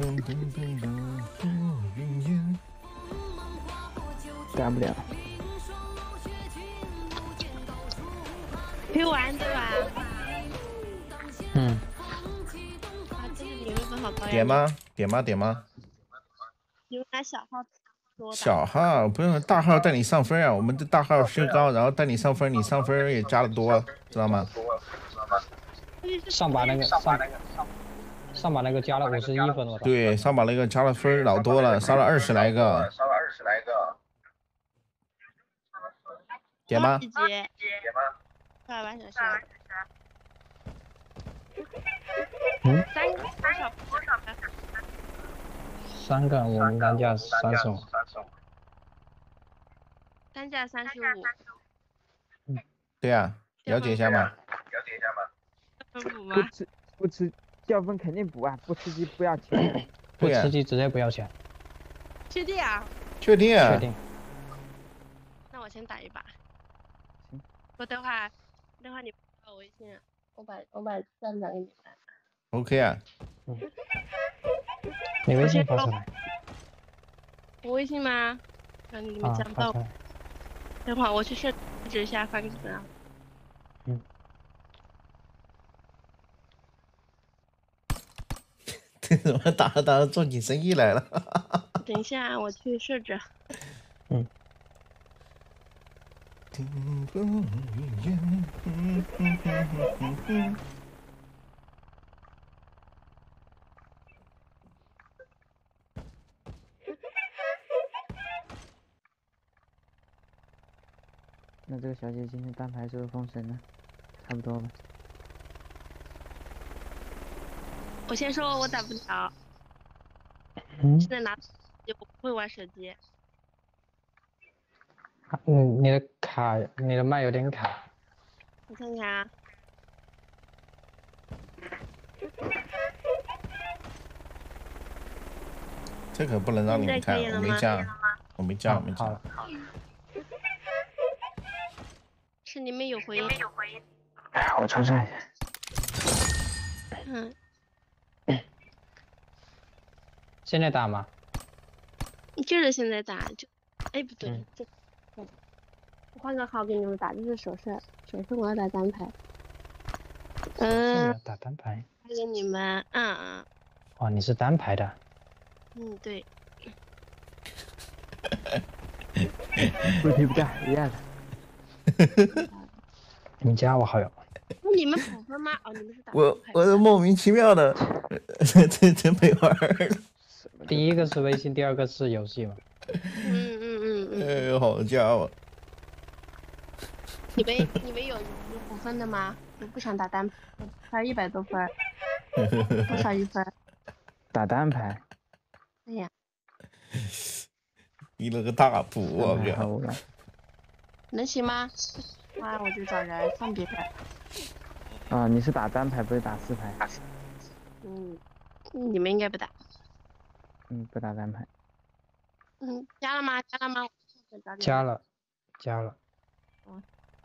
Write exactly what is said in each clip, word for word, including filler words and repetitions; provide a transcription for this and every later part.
干不了。 可以玩对吧？ 嗯。 啊，这个牛肉粉好高呀！ 点吗？点吗？点吗？ 你们拿小号多的。 小号不用，大号带你上分啊！我们的大号身高，然后带你上分，你上分也加的多，知道吗？ 上把那个上上把那个加了五十一分了。 对，上把那个加了分老多了，烧了二十来个。 烧了二十来个。 点吗？ 点吗？ 快完成事。 嗯。 三个多少？多少？ 三个，我们单价三十五。 单价三十五。 嗯。 对呀，了解一下嘛。 了解一下嘛。 不吃不吃，教分肯定补啊！不吃鸡不要钱。 不吃鸡直接不要钱。 确定啊？ 确定啊。 确定。 那我先打一把。行。我等会儿，等会儿你发我微信，我把我把站长给你发。 OK 啊。 嗯。你微信发出来。 我微信吗？让你们讲到。等会儿我去设置一下，发给你们啊。 嗯。 这怎么打着打着做起生意来了？ 等一下，我去设置。 嗯。 那这个小姐今天单排是不是封神了？差不多吧。 我先说，我打不了。 嗯。 现在拿就不会玩手机。 嗯，你的卡，你的麦有点卡。 我看看啊。 这可不能让你们看，我没加，我没加，我没加。 是你们有回音。 哎，我瞅瞅一下。 嗯。 现在打吗？ 就是现在打，就，哎不对，嗯、这，我换个号给你们打，这是手势，手势我要打单排。 嗯。打单排。 发给你们，嗯嗯。 哦，你是单排的。 嗯，对。 不提不干，一样的。 你加我好友。 你们补分吗？哦，你们是打。 我我是莫名其妙的，这真没玩儿。 第一个是微信，第二个是游戏嘛。 嗯嗯嗯嗯。 哎呦，好家伙！ 你们你们有有补分的吗？我不想打单排，还有一百多分。多少一分？ 打单排。 哎呀。 你了个大补，我靠！ 能行吗？啊，我就找人放别人。 啊，你是打单排不是打四排？ 嗯，你们应该不打。 嗯，不打单排。 嗯，加了吗？加了吗？ 加了，加了。 嗯。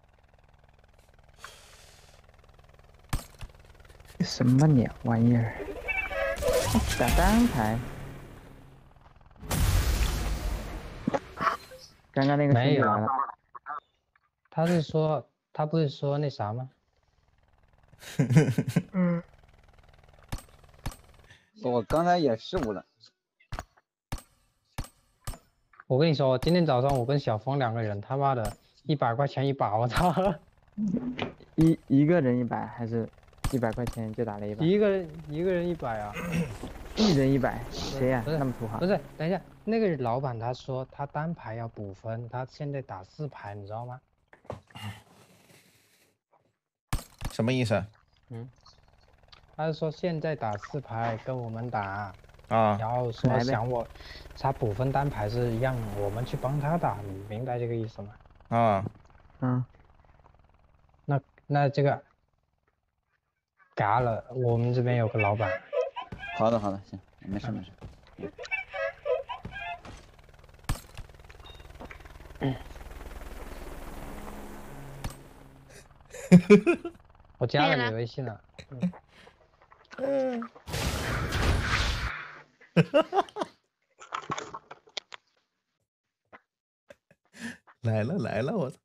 什么鸟玩意儿？打单排。刚刚那个没有了。 他是说，他不是说那啥吗？ 嗯。 我刚才也失误了。 我跟你说，今天早上我跟小峰两个人，他妈的，一百块钱一把，我操！ 一一个人一百还是一百块钱就打了一把？ 一个人一个人一百啊！ 一人一百，谁呀？那么土豪？ 不是，等一下，那个老板他说他单排要补分，他现在打四排，你知道吗？ 什么意思？ 嗯，他是说现在打四排跟我们打啊， 然后说想我，他补分单排是让我们去帮他打，你明白这个意思吗？ 啊， 嗯， 那那这个嘎了，我们这边有个老板。 好的好的，行，没事没事。 我加了你微信了。嗯。 来了来了，我操！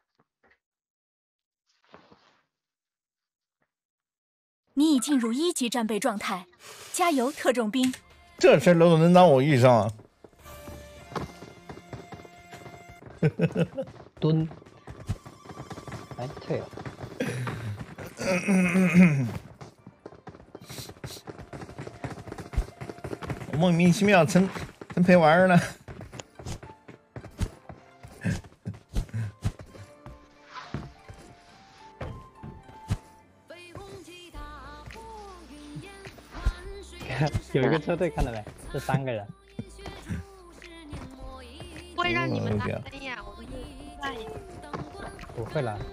你已进入一级战备状态，加油，特种兵！ 这事儿都能让我遇上。 蹲。哎，退了。 我莫名其妙成成陪玩了。 有一个车队看到没？这三个人。 不会让你们打分呀，我们就算呀。 不会了。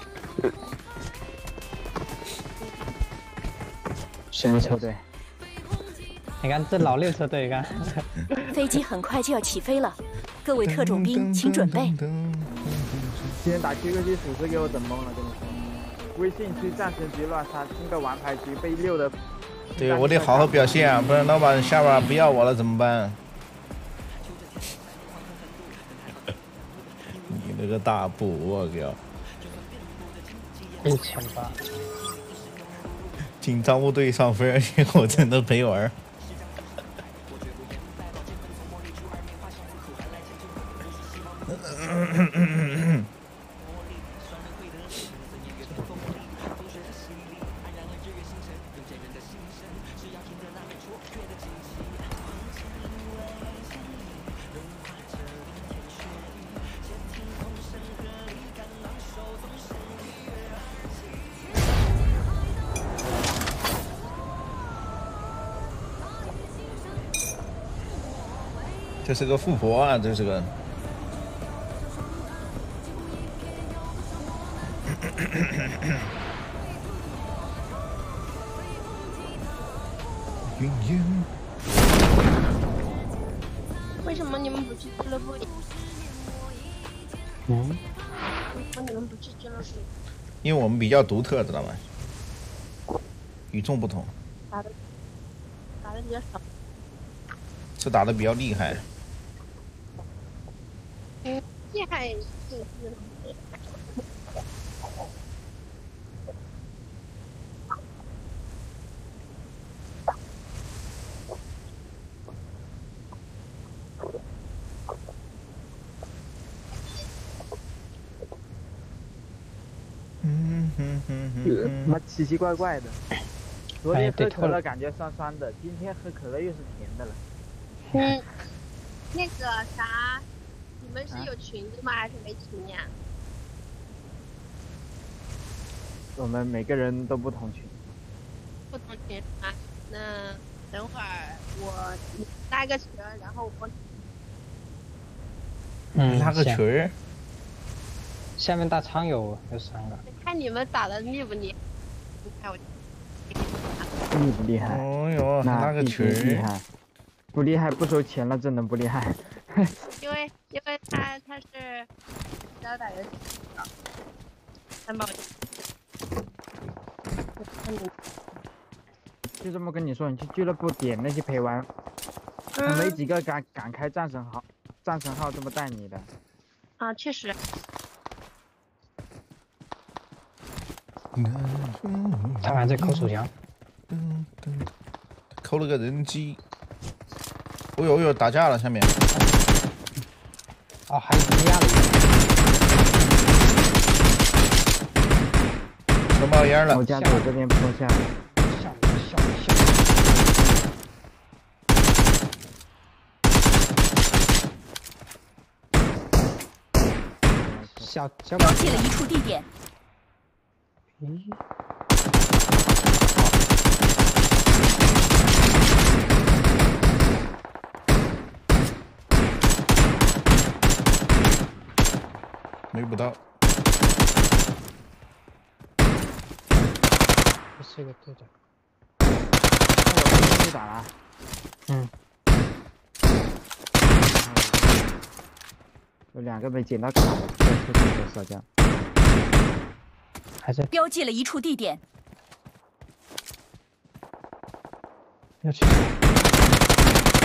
神车队。 你看这老六车队，看。 飞机很快就要起飞了，各位特种兵请准备。 今天打 Q Q 机属实给我整懵了，跟你说。微信区战神级乱杀，新个王牌局被六的。 对，我得好好表现啊，不然老板下把不要我了怎么办？你那个大步，我靠！ 一千八。 紧张部队上分，结果真的陪玩。这是个富婆啊，这是个。云烟。 为什么你们不去俱乐部？ 嗯？ 为什么你们不去俱乐部？ 因为我们比较独特，知道吗？与众不同。 打的打的比较少。 是打的比较厉害。 嗯，厉害是是。 嗯哼哼哼妈奇奇怪怪的。昨天喝可乐哎感觉酸酸的，今天喝可乐又是甜的了。 嗯，那个啥，你们是有群的吗？还是没群呀？ 我们每个人都不同群。 不同群啊，那等会儿我拉个群，然后我。 嗯， 拉个群儿。 下面大仓有有三个。 看你们打的厉不厉害？你看我。 厉不厉害？ 哦哟， 那拉个群厉害。不厉害不收钱了，真的不厉害。 因为因为他他是比较打游戏的，三宝。 就这么跟你说，你去俱乐部点那些陪玩， 嗯、 没几个敢敢开战神号，战神号这么带你的。 啊，确实。 他还在抠手枪。 抠了个人机。哦呦哦呦，打架了下面。 哦，还积压了一个。都冒烟了。 我家走这边坡下。 笑笑笑。小标记了一处地点。 咦？ 没补到。 这是个队长。 我去打了。 嗯。 有两个被捡到卡了，这是小将。 还在。 标记了一处地点。 要去。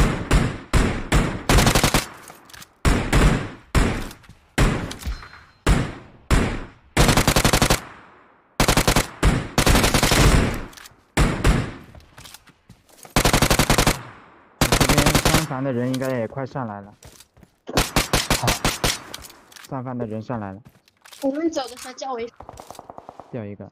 三房的人应该也快上来了。 好， 三房的人上来了， 我们走的时候叫我一声。 掉一个。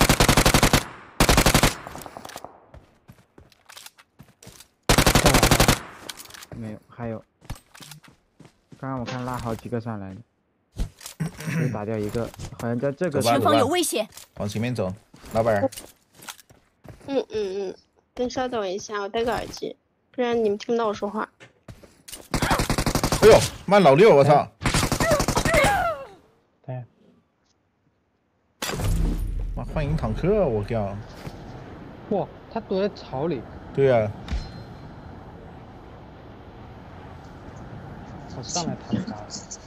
干完了。 没有，还有。刚刚我看拉好几个上来的，又打掉一个，好像在这个。 走吧前方有危险！ 往前面走，老板儿。 嗯嗯嗯，先稍等一下，我戴个耳机，不然你们听不到我说话。 哎呦，妈老六，我操！ 对。 妈幻影坦克，我靠！ 哇，他躲在草里。 对呀、啊。 我上来他就打了。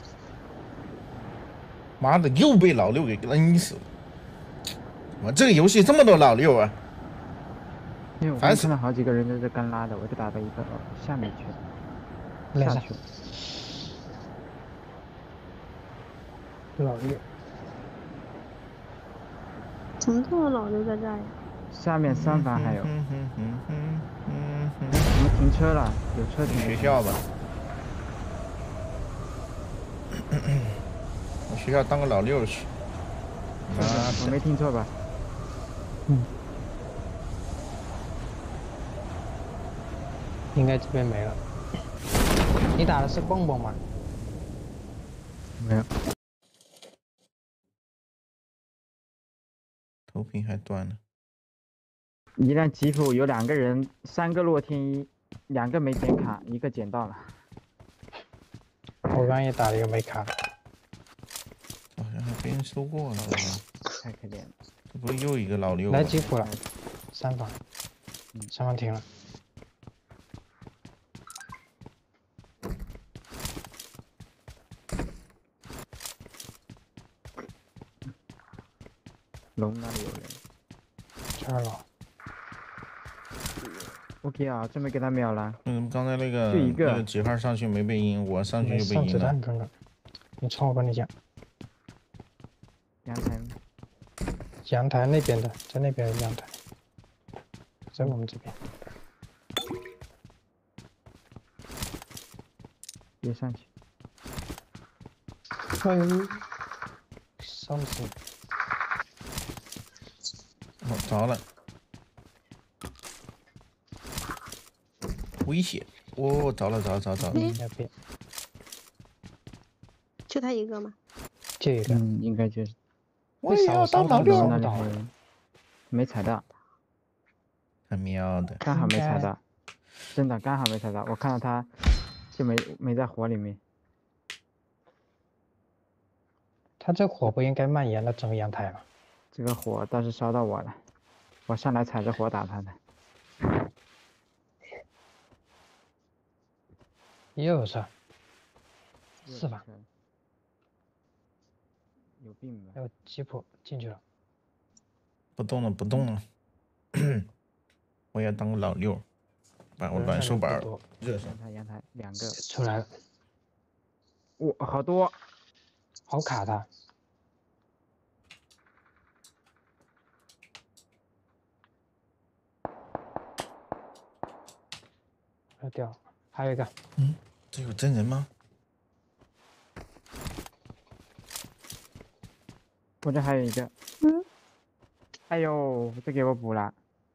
妈的，又被老六给摁死了！我这个游戏这么多老六啊！ 因为我刚看到好几个人在这干拉的，我就打到一个哦下面去了，下去了。 老六。 怎么这么老六在这儿呀？ 下面三房还有。 嗯嗯嗯嗯嗯嗯。 我们停车了，有车停。 学校吧。我学校当个老六去。 啊，我没听错吧？ 嗯。应该这边没了。你打的是蹦蹦吗？ 没有。 头屏还断了。 一辆吉普有两个人，三个洛天依，两个没点卡，一个捡到了。 我刚刚也打了一个没卡。 好像还被人收过了。 太可怜了。 这不是又一个老六？ 来吉普了，三房，三房停了。 龙那里有人。 这儿了。 OK 啊，这么给他秒了。 嗯，刚才那个就一个那个几号上去没被阴，我上去就被阴了。 上子弹刚刚，你冲我跟你讲。 阳台。 阳台那边的，在那边阳台，在我们这边。 别上去。 哎呦，伤死！ 哦，着了。危险！哦，着了，着了，着了，着了。 那边。 就他一个吗？ 就一个。 嗯，应该就是。 我也要当老六。 那里还有人，没踩到。 他喵的！ 刚好没踩到，真的刚好没踩到。我看到他，就没没在火里面。 他这火不应该蔓延到整个阳台吗？ 这个火倒是烧到我了，我上来踩着火打他的。 又有车。四房。 有病吧？ 还有吉普进去了。 不动了，不动了。我要当个老六，把我软手板热上。 阳台，阳台两个出来了。 哇，好多， 好卡他。要掉，还有一个。 嗯，这有真人吗？ 我这还有一个。嗯。哎呦，这给我补了。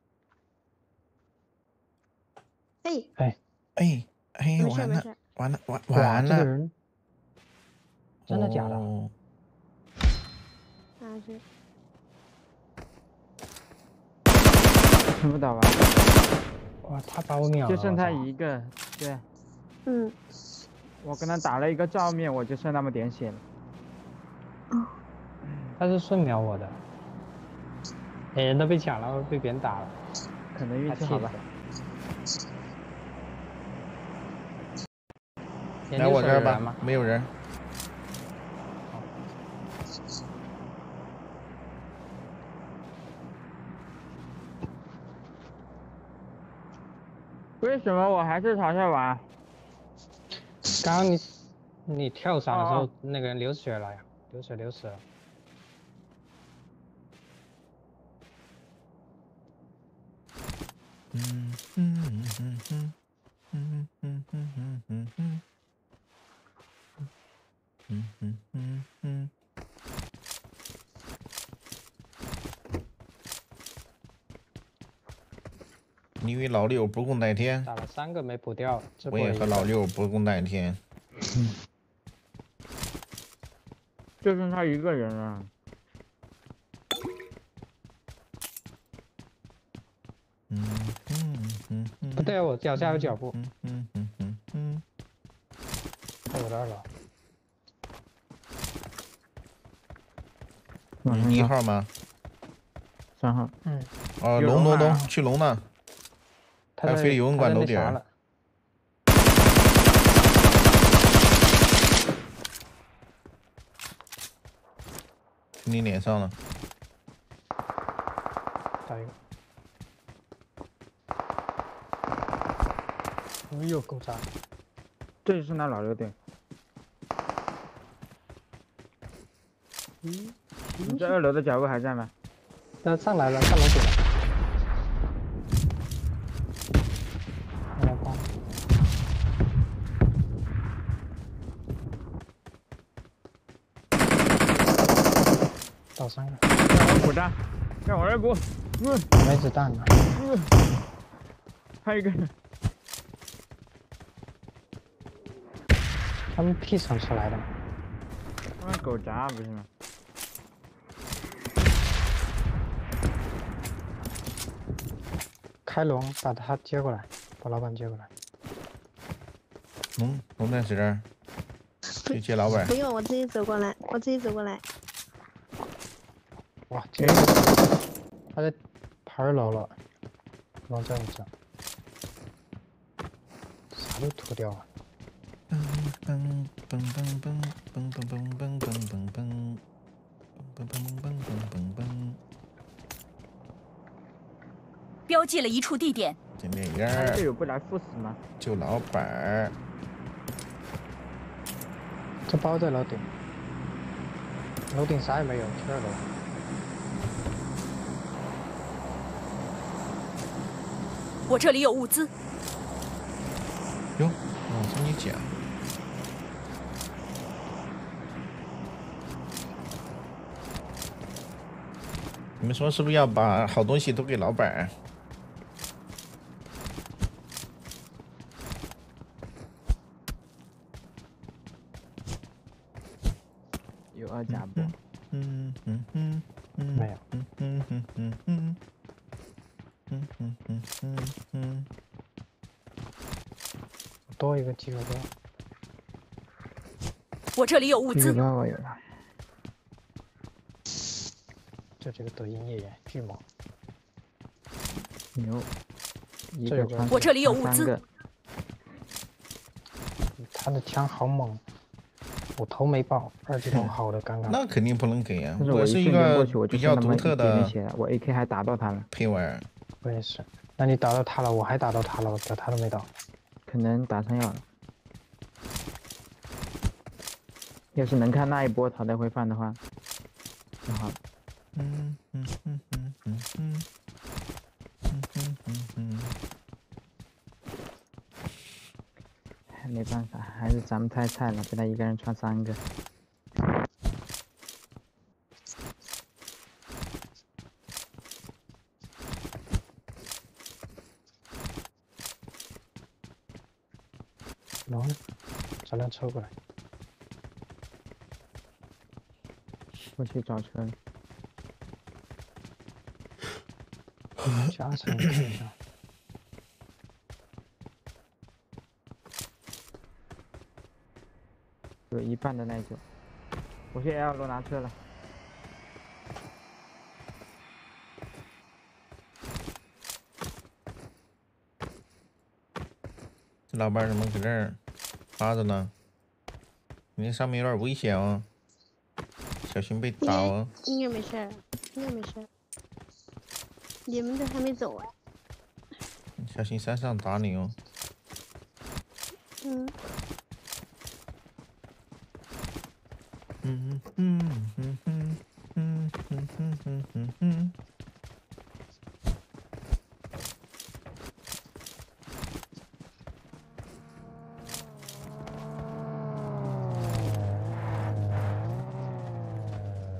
哎哎哎哎，完了完了完完了！ 这个人真的假的？ 哦、 啊是。 全部打完。 哇，他把我秒了。 就剩他一个，对。 嗯。 我跟他打了一个照面，我就剩那么点血了。 哦。 他是顺秒我的。哎，人都被抢了，被别人打了。 可能运气好吧。 来我这儿吧，没有人。 为什么我还是朝下玩？ 刚刚你你跳伞的时候，哦、那个人流血了呀，流血流死了。 嗯嗯嗯嗯嗯嗯嗯。 你与老六不共戴天。 打了三个没补掉，这我也和老六不共戴天。 嗯，就剩他一个人了。 嗯嗯嗯嗯。 不对，我脚下有脚步。 嗯嗯嗯嗯嗯。 在我这儿了。 你一号吗？ 三号。 嗯。 哦，龙龙龙，去龙呢？还有飞游泳馆楼顶。你脸上了。 打一个。哎呦，够炸！ 这就是那老六对。 嗯。 你这二楼的脚步还在吗？ 他上来了，上楼顶了。倒三个。 让我补弹，让我来补。嗯。 没子弹了。 嗯。还有一个。 他们 P 层出来的。 他们狗杂不是吗？ 开龙，把他接过来，把老板接过来。 龙龙在这儿，去接老板。 不用，我自己走过来，我自己走过来。 哇，这他在二楼了，龙在我这，啥都脱掉了。 嘣嘣嘣嘣嘣嘣嘣嘣嘣嘣嘣嘣嘣嘣嘣嘣。 标记了一处地点。 这电影。 队友不来赴死吗？ 救老板儿。 这包在楼顶，楼顶啥也没有，去二楼。 我这里有物资。 哟，我跟你讲。你们说是不是要把好东西都给老板？ 有二甲不？ 嗯嗯嗯嗯， 没有。 嗯嗯嗯嗯嗯嗯嗯嗯嗯嗯。 多一个鸡肉包。 我这里有物资。 鸡肉包我有了。 就这个抖音演员巨猛。 牛。一个穿我这里有物资。 他的枪好猛。我头没爆，二级头好的刚刚。 那肯定不能给啊！ 我是一个比较独特的， 我 A K 还打到他了。 配玩。 我也是。那你打到他了，我还打到他了，我叫他都没倒。 可能打成药了。要是能看那一波淘汰会饭的话，就好。 嗯嗯嗯嗯嗯嗯嗯嗯嗯嗯。 没办法，还是咱们太菜了，被他一个人穿三个。 龙呢？找辆车过来。 我去找车。 去二层看一下。 有一半的耐久，我去 L 楼拿车了。 这老板怎么搁这儿趴着呢？你上面有点危险哦，小心被打哦。 应该没事儿，应该没事儿。你们这还没走啊？ 小心山上打你哦。 嗯。 嗯嗯嗯嗯嗯嗯嗯嗯嗯嗯。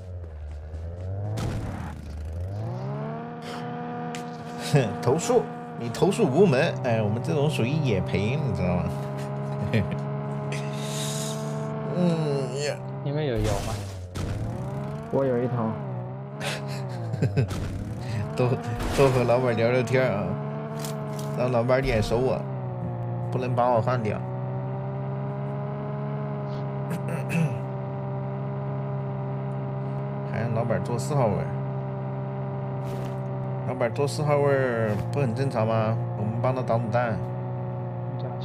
哼，投诉。 你投诉无门，哎，我们这种属于野培，你知道吗？嗯呀， 你们有油吗？ 我有一头。 多多和老板聊聊天啊，让老板脸熟我，不能把我换掉。还让老板坐四号位，老板坐四号位不很正常吗？我们帮他挡子弹。 这样去。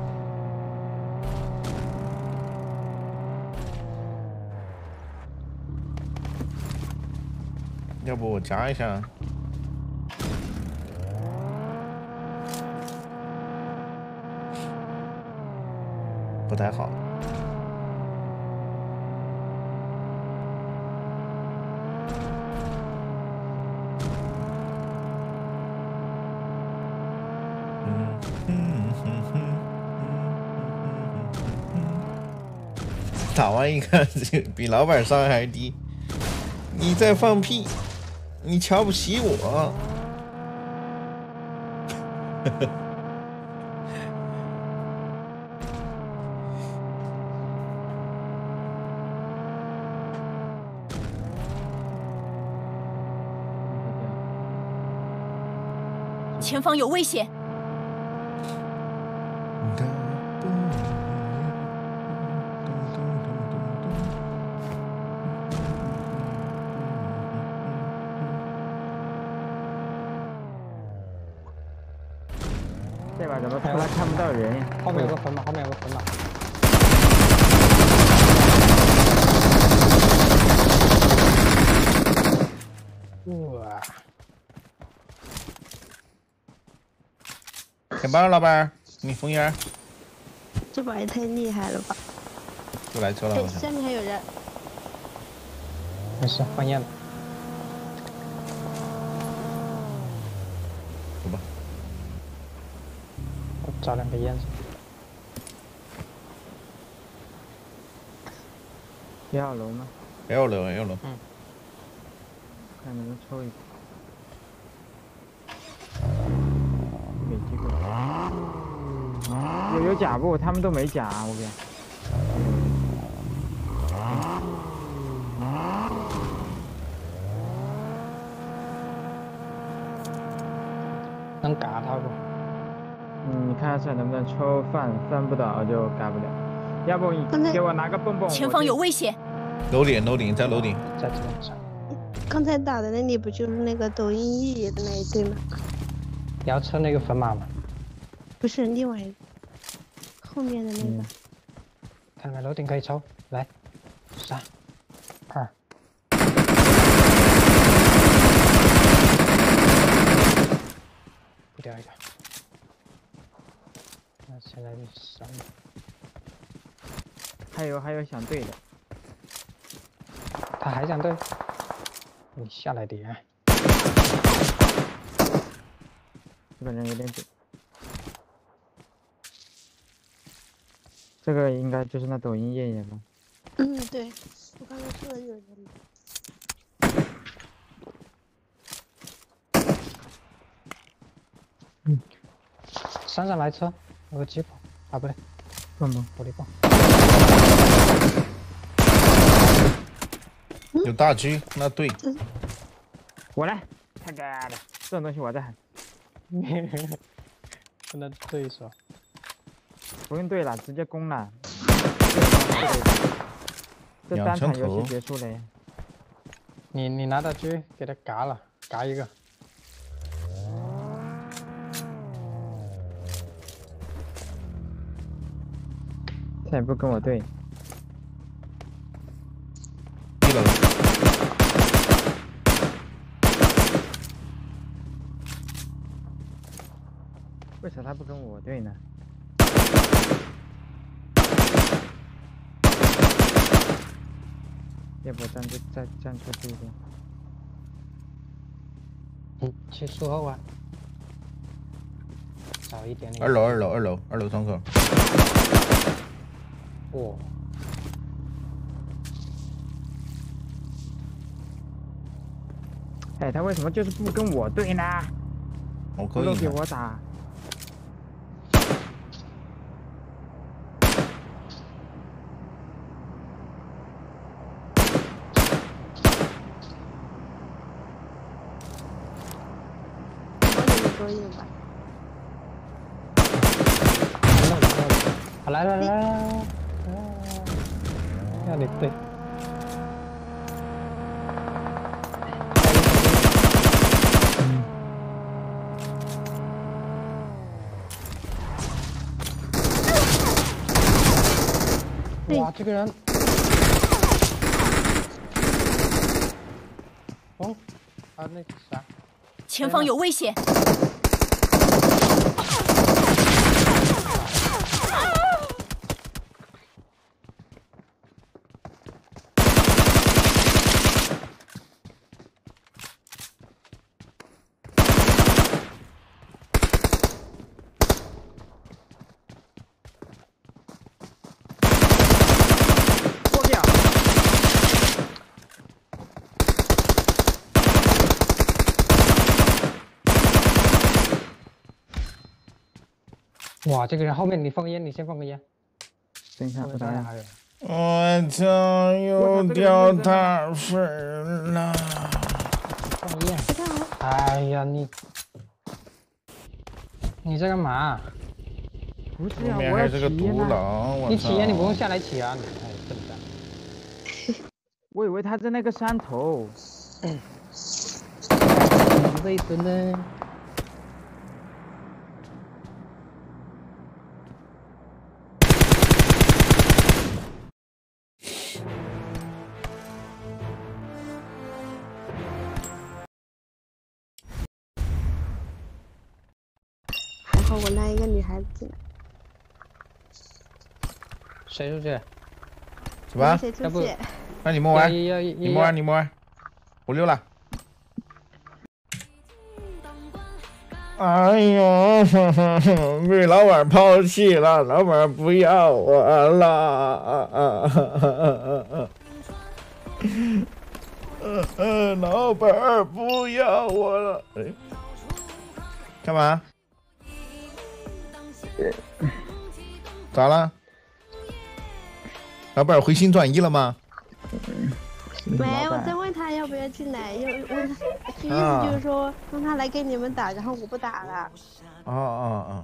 要不我加一下？不太好。打完一看，比老板伤害还低。你在放屁！你瞧不起我！ 前方有危险！ 这把怎么突然看不到人呀？ 后面有个坟嘛，后面有个坟嘛。哇！ 怎么了，老板？你封烟？ 这把也太厉害了吧！ 又来车了， 哎， 好像。 下面还有人。 没事，换烟了。 走吧。 我找两个烟子。 一号楼吗？ 一号楼，一号楼。 嗯。 看能不能抽一个。没机会。有有甲不？他们都没甲，我给。 能嘎他不？ 嗯，你看一下能不能抽翻，翻不倒就嘎不了。要不你给我拿个蹦蹦。 前方有危险！ 楼顶，楼顶，在楼顶。 在这边上。 刚才打的那里不就是那个抖音爷爷的那一队吗？ 你要测那个粉码吗？ 不是，另外一个，后面的那个。 嗯、看到没？楼顶可以抽，来，三，二。不掉一个。那现在就三了。 还有还有想对的。 他还想对？你下来点。 这个人有点准。这个应该就是那抖音爷爷吧？ 嗯，对，我刚才说的就是他们。 嗯，山上来车，有个吉普，啊不对， 蹦蹦， 火力棒。 有大狙，那对。 我来，太干了，这种东西我在喊。 不能对手。 不用对了，直接攻了。这单场游戏结束了。 你你拿到狙，给他嘎了，嘎一个。 他也不跟我对。 一楼。 为啥他不跟我对呢？要不站就再站出去一点。 嗯，去树后啊，找一点那个。 二楼，二楼，二楼，二楼窗口。 哇！ 哎，他为什么就是不跟我对呢？ 好膈都给应啊！ 我打！ 多硬吧！ 来来来来来，要你对。哇，这个人，哦，啊那啥， 前方有危险！ 过掉！ 哇，这个人后面你放个烟，你先放个烟。 等一下，我等一下。 还有。 我操，又掉大分了！ 放烟。哎呀，你你在干嘛？ 不是呀， 后面我要还是个独起烟啊！ 狼，我你起烟你不用操！ 下来起啊！你哎，笨蛋。 我以为他在那个山头。 你这一蹲呢？ 还好我拉一个女孩子进来。 谁出去？ 走吧， 谁出要不去？ 那你们玩， 要要你们玩，你们玩，我溜了。哎呀，被老板抛弃了，老板不要我了。呃呃，老板不要我了。哎，干嘛？咋了？老板回心转意了吗？ 没，我在问他要不要进来，要问他，意思就是说让他来给你们打，然后我不打了。 哦哦哦。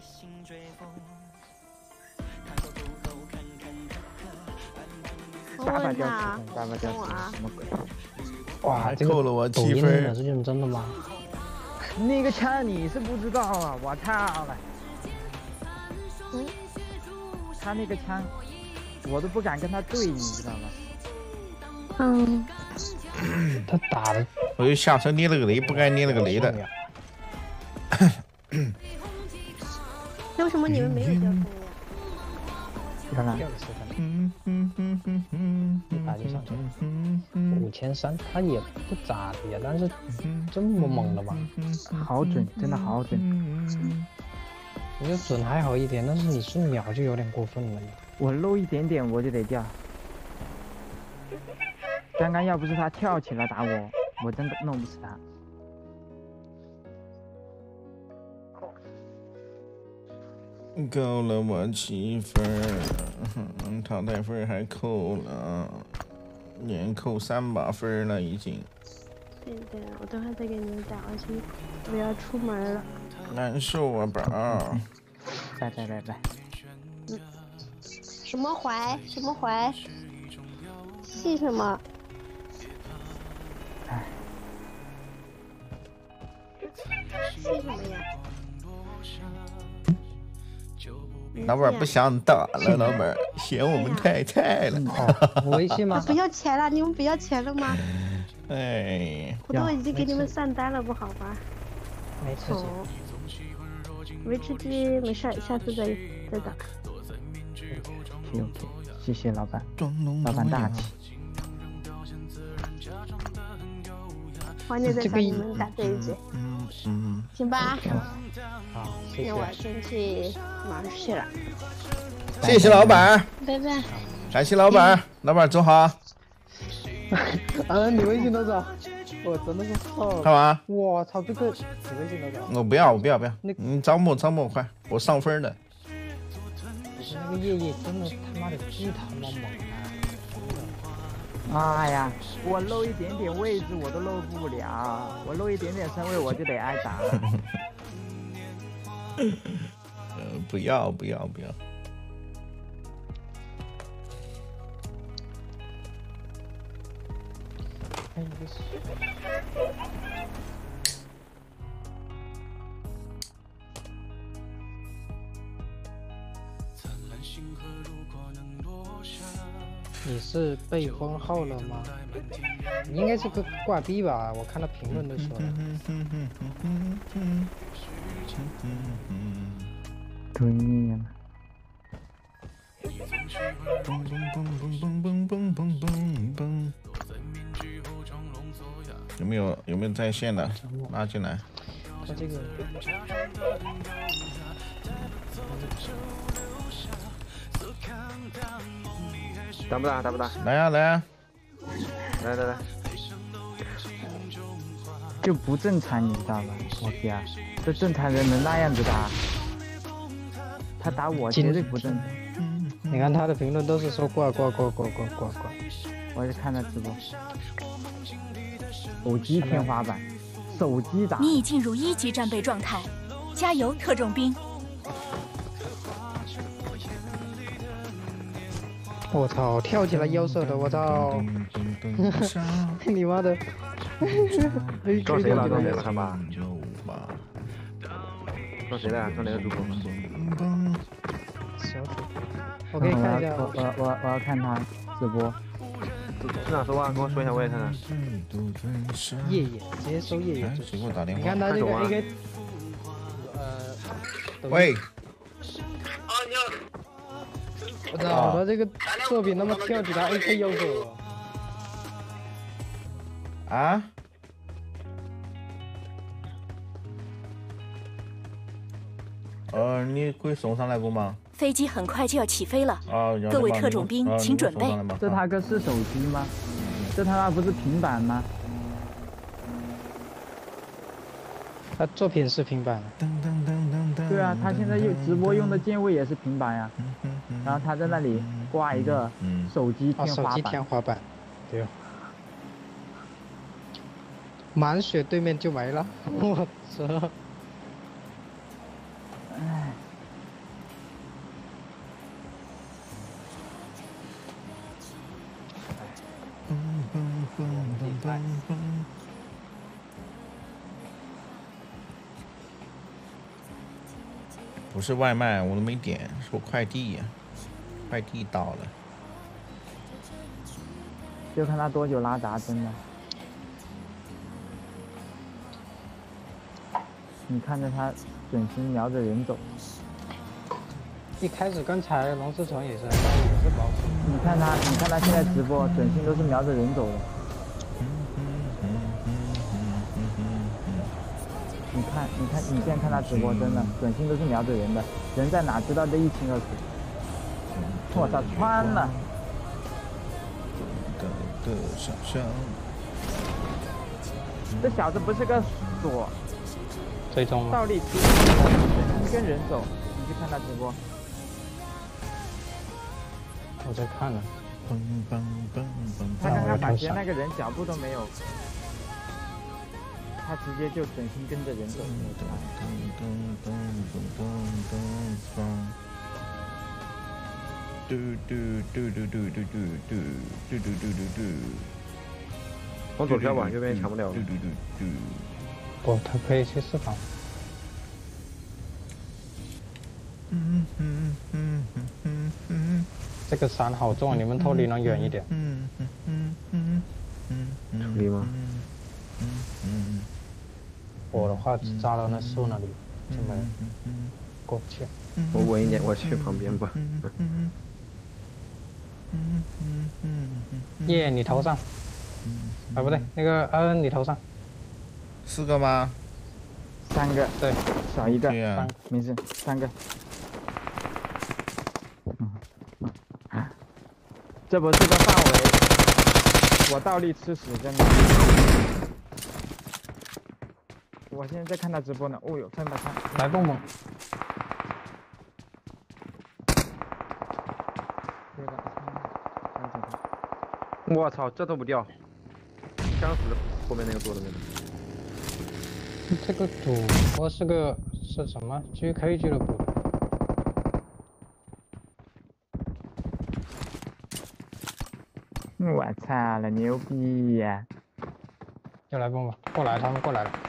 我大把掉问他， 死，大把掉死， 等我啊。 什么鬼？ 哇，这个扣了我抖七分音真的是认真的吗？ 那个枪你是不知道啊！我操了！ 嗯， 他那个枪，我都不敢跟他对，你知道吗？ 嗯， 他打的我就下车捏了个雷，不该捏了个雷的。 那为什么你们没有掉分呀？ 看看， 掉了四分， 嗯嗯嗯嗯嗯一打就上去了， 嗯五千三，他也不咋地呀，但是这么猛的吗？ 好准，真的好准！ 你就准还好一点，但是你瞬秒就有点过分了。 我漏一点点我就得掉。刚刚要不是他跳起来打我，我真的弄不死他。 扣了我七分，淘汰分还扣了，连扣三把分了已经。 对对，我等会再给你们打，而且我要出门了。 难受啊，宝儿。 拜拜拜拜。 嗯。什么怀？什么怀？系什么？ 唉。 系什么呀？ 老板不想打了，老板嫌我们太菜了。 哦，微信吗？ 不要钱了，你们不要钱了吗？ 哎， 我都已经给你们上单了，不好吧？ 没吃鸡， 没吃鸡，没事，下次再再打。 OK OK， 谢谢老板，老板大气。 黄姐再向你们感谢一句。 嗯嗯， 行吧。 好，谢谢。 那我先去忙去了。 谢谢老板， 拜拜。 感谢老板，老板走好。 嗯，你微信多少？ 我真的是操！ 干嘛？ 我操，这个几个镜头的？ 我不要，我不要，不要。 那你招募，招募快，我上分的。 不是那个夜夜真的他妈的巨他妈猛啊！ 哎呀，我漏一点点位置我都漏不了，我漏一点点身位我就得挨打。 呃，不要，不要，不要。 看一个水。你是被封号了吗？你应该是个挂逼吧？我看到评论都说了。 对呀。 嘣嘣嘣嘣嘣嘣嘣嘣嘣。有没有有没有在线的？拉进来。 他这个。 打不打？打不打？ 来呀、啊、来呀、啊！ 来来来， 就不正常，你知道吧？我天，这正常人能那样子打？他打我绝对不正常。 你看他的评论都是说挂挂挂挂挂挂挂。 我就看他直播，手机天花板，手机打。 你已进入一级战备状态，加油，特种兵！ 我操，跳起来腰射的，我操！你妈的！ 撞谁了？撞谁了？他妈！撞谁了？撞哪个主播？ 小土，我可以看一下。 我我我我要看他直播。 是哪说话？跟我说一下，我也看看。 夜夜，直接搜夜夜。 谁给我打电话？ 你看他这个 A K， 呃， 喂。 我操，他这个作品他妈跳起来 A K 腰手了。 啊？呃，你可以送上来不吗？ 飞机很快就要起飞了， 啊， 各位特种兵请准备。 这他哥是手机吗？这他妈不是平板吗？ 他作品是平板的。 对啊，他现在用直播用的键位也是平板呀。然后他在那里挂一个手机天花板。 手机天花板，对。满血对面就没了，我操！ 唉。 不是外卖，我都没点，是我快递呀，快递到了。 就看他多久拉闸，真的。你看着他准心瞄着人走。 一开始刚才龙之虫也是，也是保守。 你看他，你看他现在直播，准心都是瞄着人走的。你看，你看，你现在看他直播，真的准心都是瞄着人的，人在哪知道得一清二楚。我操，穿了！这小子不是个锁。 最终倒立出一跟人走，你去看他直播。 我在看呢。 他刚刚反斜那个人脚步都没有。他直接就准心跟着人走。 嘟嘟嘟嘟嘟嘟嘟嘟嘟嘟嘟嘟。 往左飘吧，右边抢不了。 嘟嘟嘟嘟。 不，他可以去释放。 嗯嗯嗯嗯嗯嗯。 这个山好重，你们脱离能远一点。 嗯嗯嗯嗯嗯嗯。 脱离吗？ 嗯嗯。 我的话只扎到那树那里，就没过不去。 我稳一点，我去旁边吧。 耶，你头上。啊，不对，那个嗯，你头上。 四个吗？ 三个， 对， 少一个， 对呀， 没事，三个。这不是个范围，我倒立吃屎真的。 我现在在看他直播呢。哦呦，三百三。 来蹦蹦。 对的。 我操，这都不掉，想死后面那个做的那个。 这个主播是个是什么 G K 俱乐部的。 我操了，牛逼呀！ 又来蹦吧，过来，他们过来了。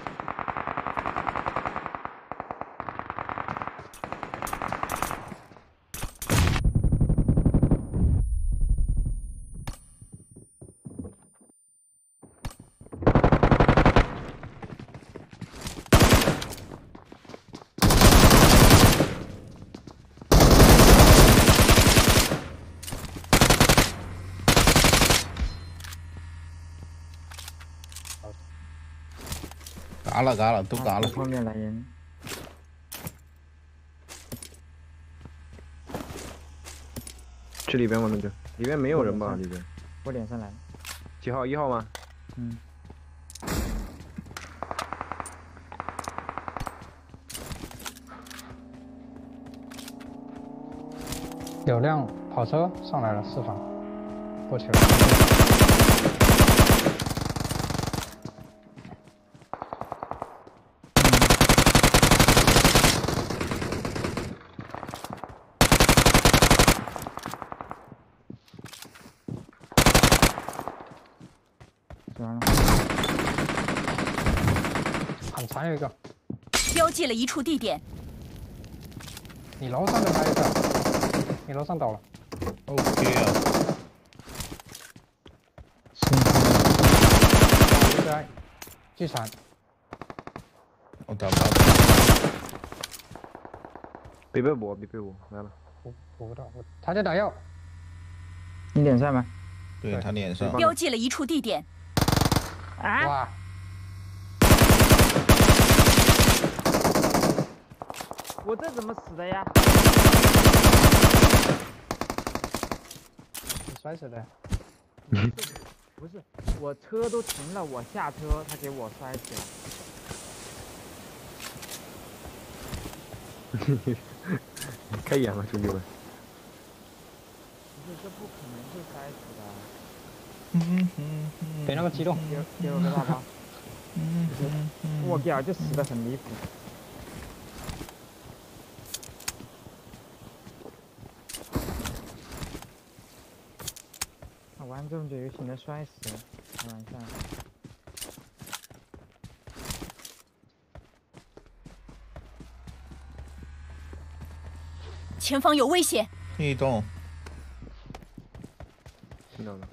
嘎了嘎了，都嘎了。 后面来人。 去里边吗？那就里边没有人吧？里边。 我脸上来了。 几号？一号吗？ 嗯。 有辆跑车上来了，四方过去了。 完了。 很残有一个。 标记了一处地点。 你楼上的还有一个，你楼上倒了。 OK 啊。 应该巨残。 我打不到。 别背我，别背我，来了。 我我不知道，我他在打药。 你脸上吗？ 对他脸上。 标记了一处地点。 啊！ 哇！ 我这怎么死的呀？ 你摔死的。 不是，我车都停了，我下车，他给我摔死了。开眼了，兄弟们！ 不是，这不可能是摔死的。 嗯嗯嗯。 别那么激动。 给给我个大包。 嗯嗯嗯。 我屌，这死的很离谱。玩这种游戏能摔死，开玩笑。 前方有危险！ 异动。 听到了。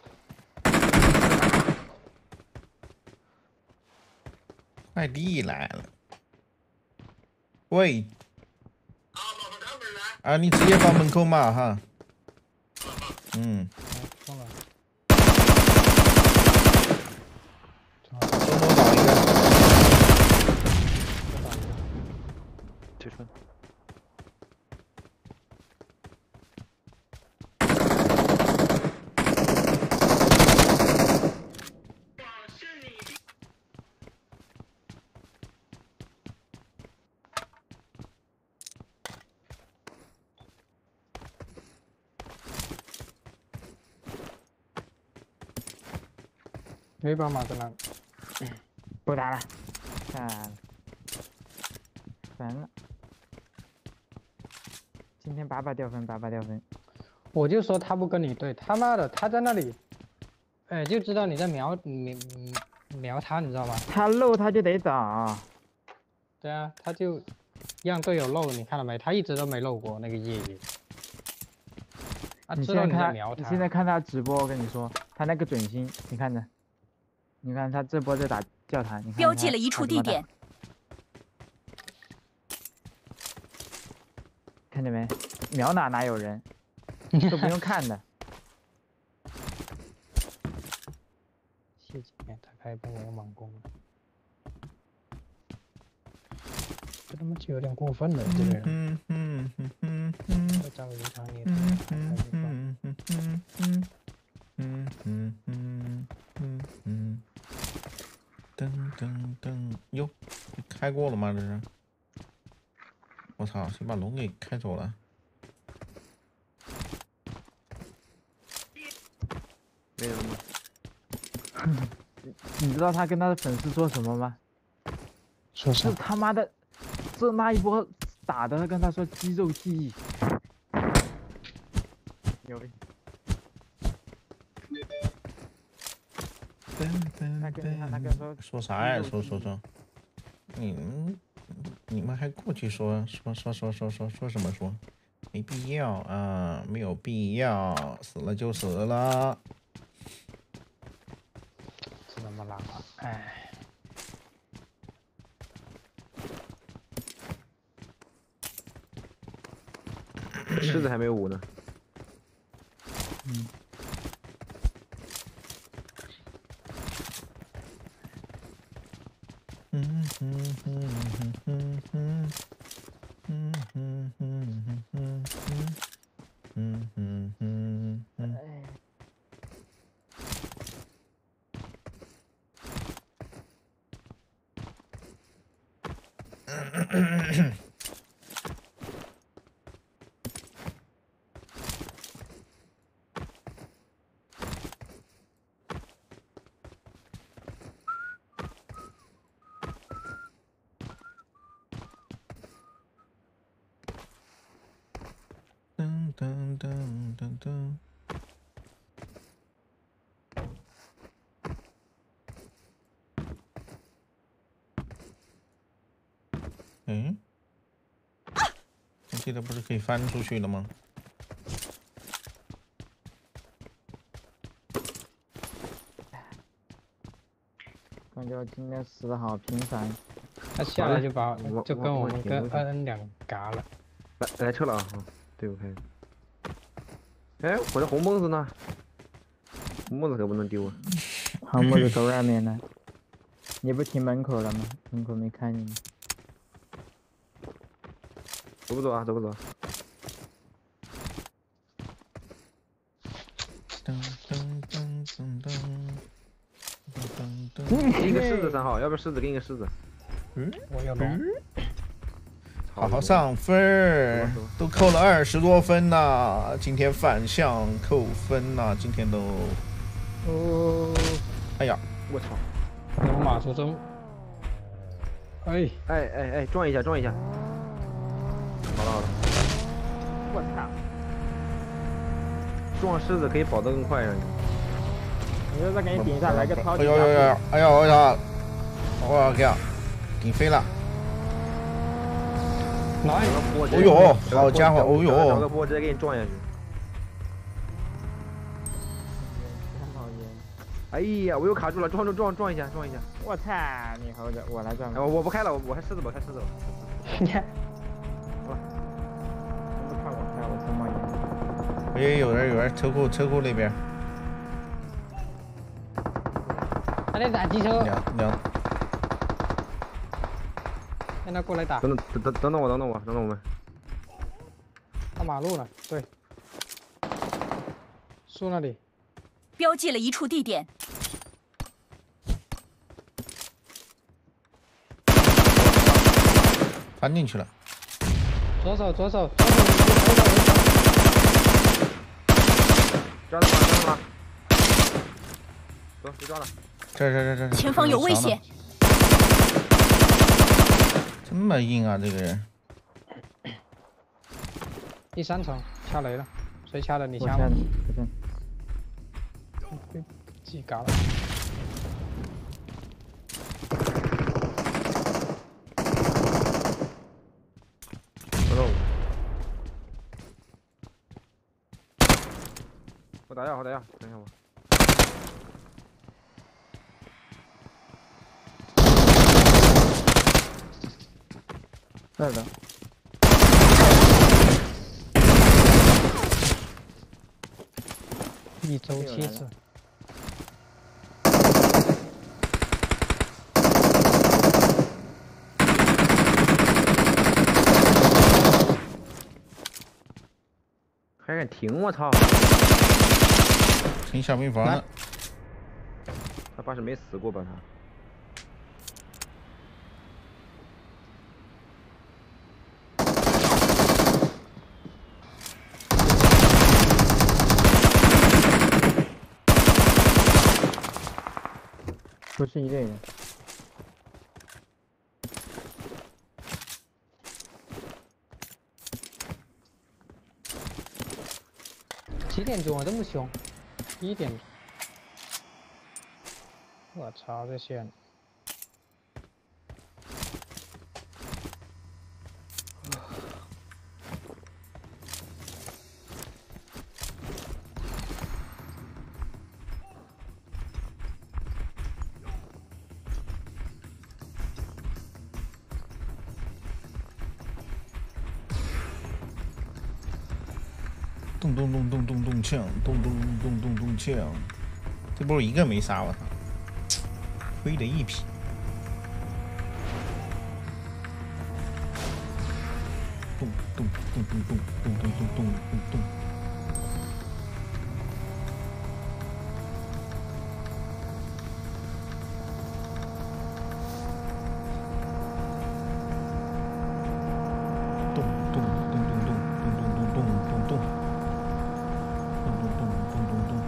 快递来了。喂。啊，你直接把门口骂哈。嗯。 中了。 中路倒一个。 推穿。 有一把马在那。 不打了，算了，烦了。今天把把掉分，把把掉分。 我就说他不跟你对，他妈的他在那里，哎，就知道你在瞄瞄瞄他，你知道吗？ 他漏他就得打。 对啊，他就让队友漏，你看到没？他一直都没漏过那个夜夜。啊，知道你在瞄他。 你现在看他直播，我跟你说，他那个准心，你看着。你看他这波在打教堂，你看标记了一处地点， 看见没？瞄哪哪有人，都不用看的。 谢谢，他开帮我猛攻了，这他妈就有点过分了，这个人。 嗯嗯嗯嗯嗯。 再找一场你。 嗯嗯嗯嗯嗯嗯嗯嗯嗯嗯嗯。噔噔噔，哟， 开过了吗？这是。我操！谁把龙给开走了？ 没人吗？ 你知道他跟他的粉丝说什么吗？ 说啥是？他妈的，这那一波打的跟他说肌肉记忆。牛逼！他跟他他跟说说啥呀？说说说，你们你们还过去说说说说说说说什么说？没必要啊，没有必要，死了就死了。 这他妈拉了，哎。 狮子还没有五呢。 嗯。 嗯嗯嗯嗯嗯嗯嗯嗯嗯嗯嗯嗯嗯嗯嗯。噔噔噔噔噔。嗯？我记得不是可以翻出去了吗？ 感觉我今天死的好频繁。 他下来就把我就跟我们跟我恩恩两嘎了。 来来撤了啊！对不对？哎，我这红蹦子呢？红蹦子可不能丢啊！ 红蹦子在外面呢。你不停门口了吗？门口没看见你。 走不走啊？走不走？ 噔噔噔噔噔噔噔。 给你个狮子三号，要不要狮子？给你个狮子。 嗯， 我要龙。 好好上分儿，都扣了二十多分呐！今天反向扣分呐！今天都。 哦。 哎呀， 我操！ 龙马出征。哎哎哎哎，撞一下，撞一下。好了好了。 我操！ 撞狮子可以跑得更快呀！ 你就再给你顶上来个超级哎呦呦呦！哎呦我操！我靠！顶飞了！ 哪有？ 哦呦，好家伙！哦呦！ 找个坡直接给你撞下去。哎呀，我又卡住了，撞撞撞撞一下，撞一下！ 我操！你猴子，我来撞。 哎，我不开了，我我还狮子吧，开狮子吧。 你看，好了，不看我开，我他妈烟。 哎，有人有人，车库车库那边。 他在打机车。 两两。 让他过来打。 等等等等等我，等等我，等等我们。 到马路了，对。树那里。 标记了一处地点。 翻进去了。 左手左手。 抓住了，抓住了。走，别抓了。 这这这这。 前方有危险。 这么硬啊，这个人。 第三层掐雷了，谁掐的？你掐吗？ 被自己嘎了。 等等我。我打药，我打药，等一下我。 这的。 一周七次。 还敢停！我操！ 停小病房了。 他爸是没死过吧？他。 不是一类人。 几点钟啊？这么凶？一点钟。我操，这些人！ 咚咚咚咚咚咚锵，咚咚咚咚咚咚锵，这波一个没杀，我操，亏了一匹。咚咚咚咚咚咚咚咚咚咚咚。咚咚咚咚咚咚咚咚咚咚咚。咚咚咚咚咚咚！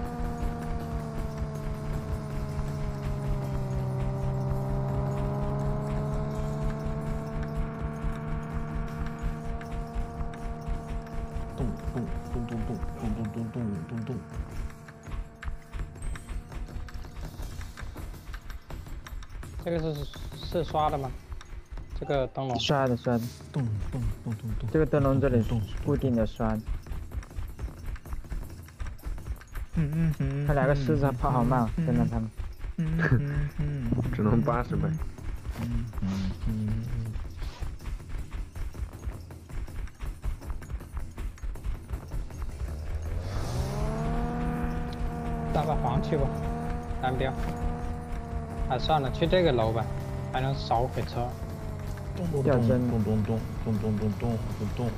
咚咚咚咚咚咚咚咚咚咚咚！ 这个是是刷的吗？这个灯笼刷的刷的。 咚咚咚咚咚！ 这个灯笼这里固定的刷的。 嗯嗯嗯， 他两个狮子跑好慢啊，跟着他们。 嗯嗯嗯， 只能八十倍。 嗯嗯嗯。 打个黄去吧，单标。啊，算了，去这个楼吧，还能少回车。 咚咚咚咚咚咚咚咚咚咚咚咚咚。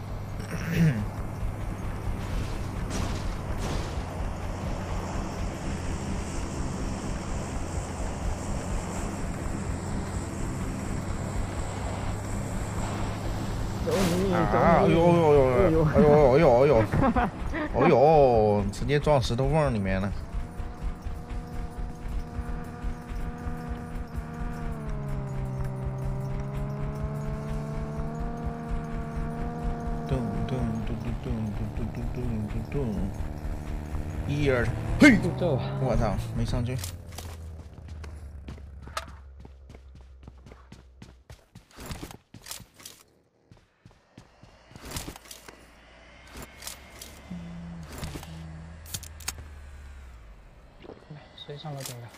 啊！哎呦呦呦呦！哎呦哎呦哎呦！哎呦，直接撞石头缝里面了。咚咚咚咚咚咚咚咚咚咚！一二，嘿！我操，没上去。 谁上了这个？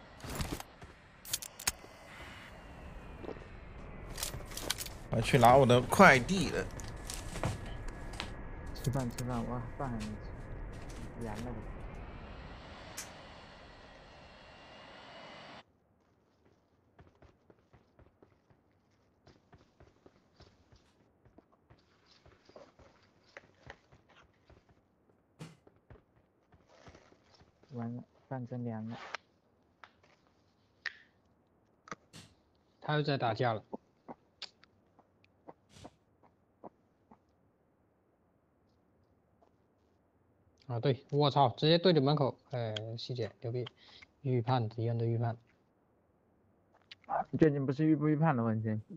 我去拿我的快递了。 吃饭吃饭，哇，饭还没吃，凉了的。完了，饭真凉了。 他又在打架了。啊，对，我操，直接对着门口，哎，细节牛逼，预判敌人的预判。 最近不是预不预判的问题。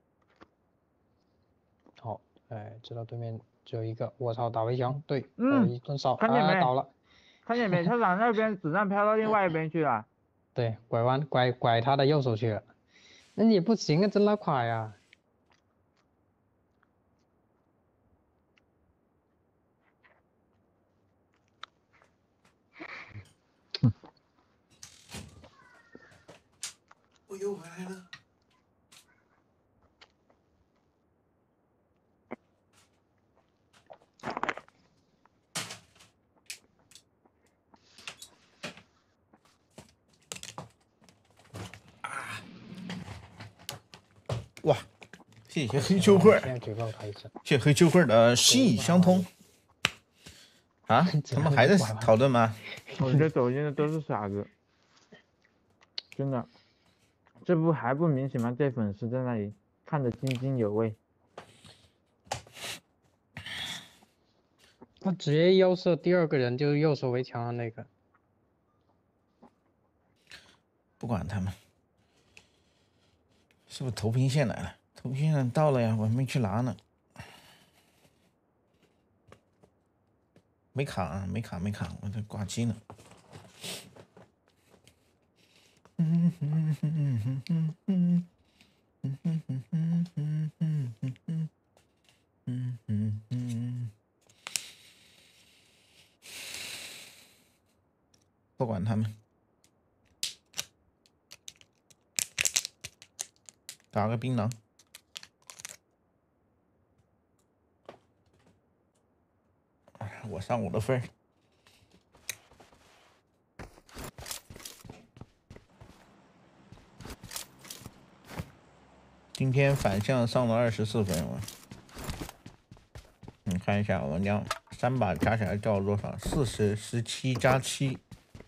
好，哎，知道对面只有一个，我操，打围墙，对， 嗯， 呃、一顿扫， 看见没？ 啊、倒了。 看见没？他往那边子弹飘到另外一边去了。 对，拐弯拐拐他的右手去了。那你不行啊，真拉垮呀！ 我又回来了。啊！哇！谢谢黑秋会，谢谢黑秋会的心意相通。啊？他们还在讨论吗？ 我觉得走进的都是傻子，真的。这不还不明显吗？这粉丝在那里看得津津有味。 他直接右射第二个人，就是右手围墙的那个。 不管他们。是不是投屏线来了？投屏线到了呀，我还没去拿呢。没卡啊，没卡，没卡，我这挂机呢。嗯哼哼哼哼哼哼。嗯哼哼哼哼哼哼哼。嗯哼哼。不管他们。打个槟榔。我上我的份儿。今天反向上了二十四分，我。你看一下，我娘三把加起来掉了多少？四十、十七加七，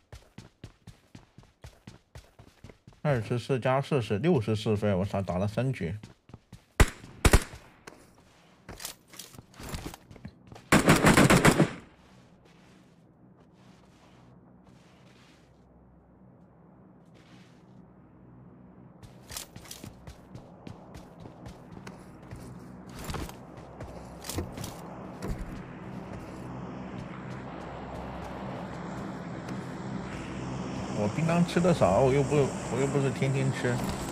二十四加四十，六十四分。我操，打了三局。我槟榔吃的少，我又不我又不是天天吃，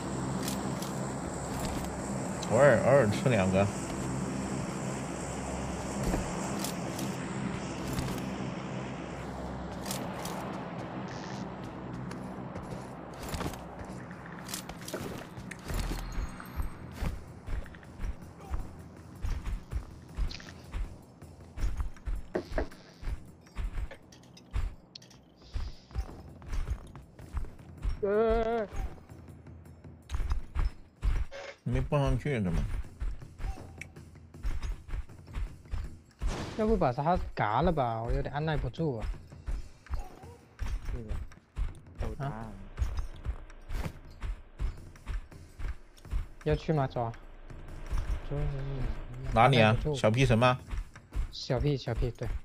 偶尔偶尔吃两个。 呃， 没蹦上去怎么？ 要不把他嘎了吧，我有点按耐不住啊。 这个，手残。啊、 要去吗？走啊。走走走。 哪里啊？小 P 什么？ 小 P 小 P 对。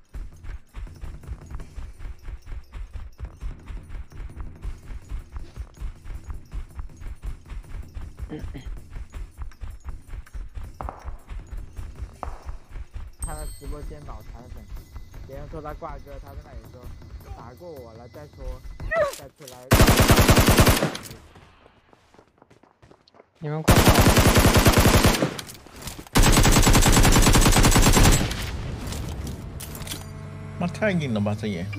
他的直播间脑残粉，别人说他挂歌，他在那里说打过我了再说，再次来。 你们快跑！ 妈太硬了吧，这也。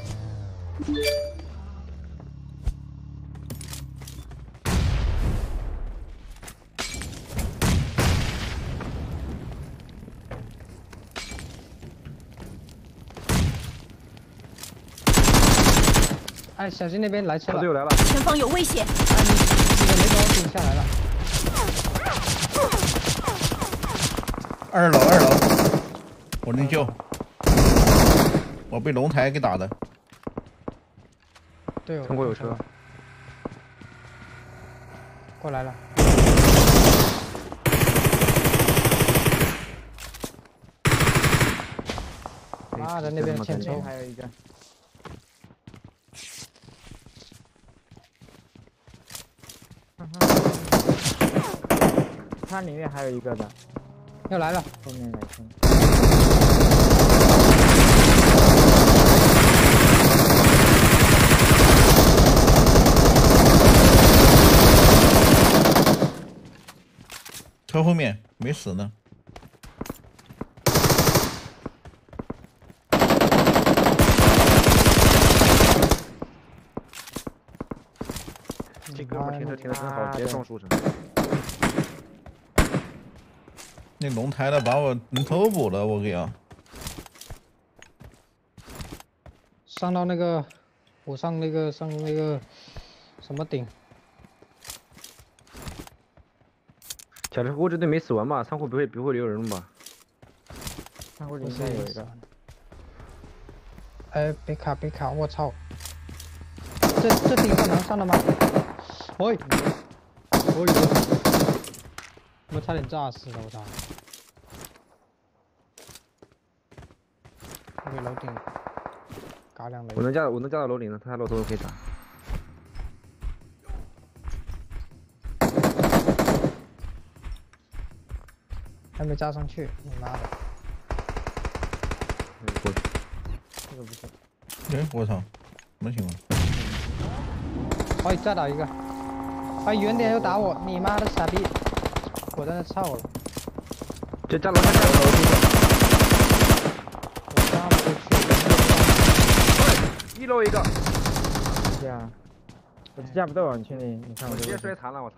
哎，小心那边来车了！ 队友来了， 前方有危险！ 哎，你你的雷头顶下来了。 二楼，二楼，我能救。我被龙台给打的。 对， 中国有车。 过来了。妈的，那边欠抽。 还有一个。它里面还有一个的， 要来了， 后面来听。 车后面没死呢。 这哥们停车停的真好，直接撞树上。 那龙台的把我人头补了，我给啊！ 上到那个，我上那个上那个什么顶？ 小车库这队没死完吧？仓库不会不会留人了吧？ 仓库里应该有一个。 哎，别卡别卡！我操！这这顶上能上了吗？喂，我以为我差点炸死了，我操！那个楼顶嘎两雷。 我能架我能架到楼顶了，他楼头可以打。 还没炸上去，你妈的！ 过去。 这个不行。 哎，我操，什么情况？ 哎，再打一个！哎，远点又打我，你妈的傻逼！我在那操了， 这架楼下架楼梯我杀不过去。 一楼一个。 对啊，我架不到，兄弟，你看我直我这个。 接摔残了，我操！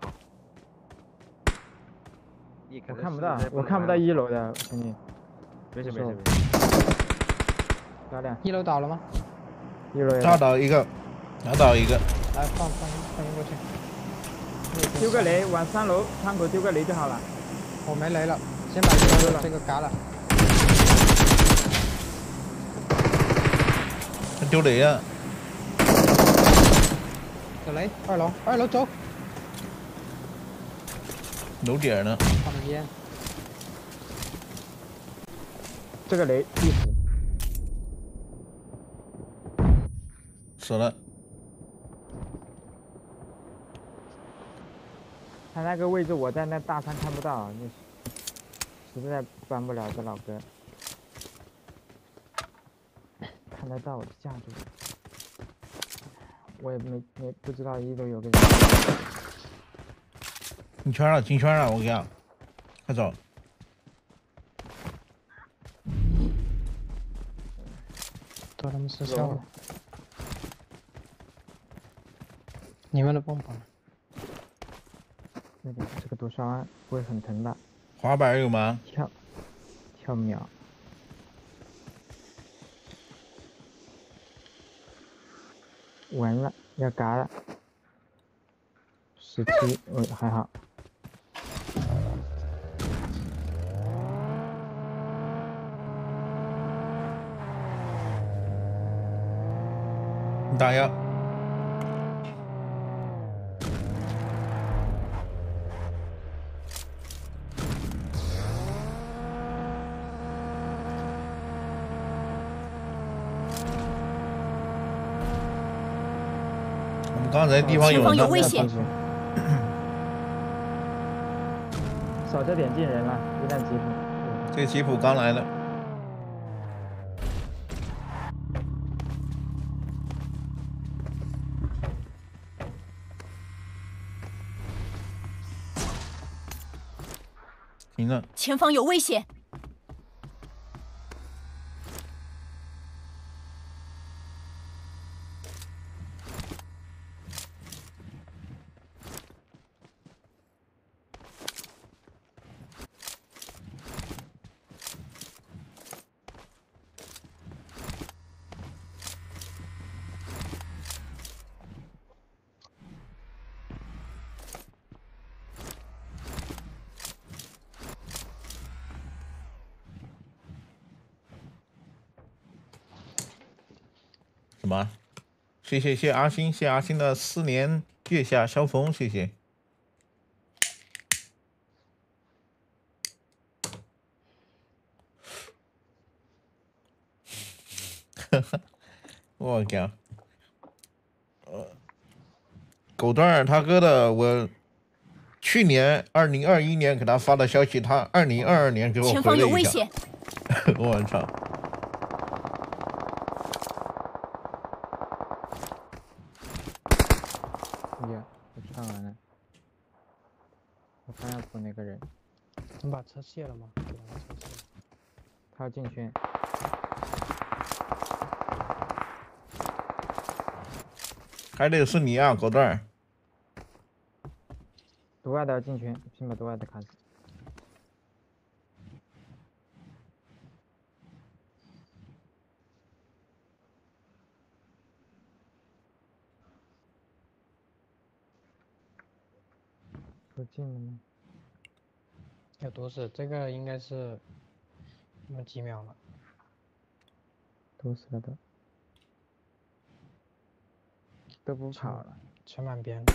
我看不到，我看不到一楼的兄弟。 没事没事没事。 漂亮。 一楼倒了吗？ 一楼。 炸倒一个，打倒一个。 来放放放过去。 丢个雷，往三楼窗口丢个雷就好了。 我没雷了，先把这个这个嘎了。 他丢雷了。 有雷，二楼，二楼走。 楼顶呢？ 放的烟。 这个雷必死。 死了。 他那个位置我在那大山看不到，你实在帮不了这老哥。看得到我就架住了，我也没没不知道一楼有个人。 进圈了，进圈了，我跟你讲，快走！ 都他妈失效了。你们的蹦蹦。 那个这个多少安不会很疼吧？ 滑板有吗？ 跳，跳秒。完了，要嘎了。十七，呃，还好。 你打呀！我们刚才地方有人。 前方有危险！ 少这点进人了，一辆吉普。 这个吉普刚来的。停了。 前方有危险！ 什么？谢谢谢阿星，谢阿星的四年月下萧峰，谢谢。我靠！呃，狗蛋儿他哥的，我去年二零二一年给他发的消息，他二零二二年给我前回了一条。我操！ 呀，我穿完了。我刚要补那个人。 能把车卸了吗？给他把车卸了。 他要进圈。 还得是你啊，狗蛋儿。 毒外的要进圈，先把毒外的卡死。都进了吗？ 有多死？这个应该是那么几秒了。 都死了都。都不跑了， 全满编。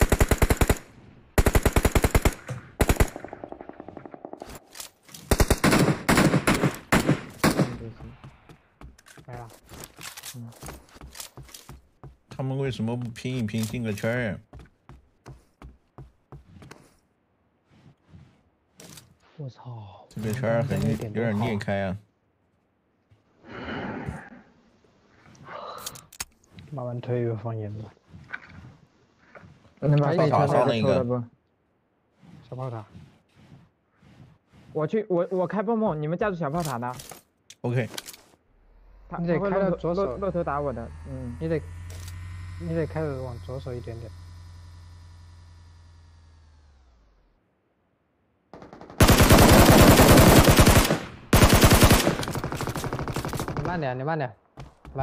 没了。 嗯。 他们为什么不拼一拼进个圈呀？ 我操！ 这个圈很有点裂开啊。 慢慢推又放烟了。 能把打上那个不？ 小炮塔。 我去，我我开蹦蹦，你们架住小炮塔的。 OK。 他你得开到左手， 骆驼打我的，嗯， 你得你得开的往左手一点点。你慢点，你慢点，来。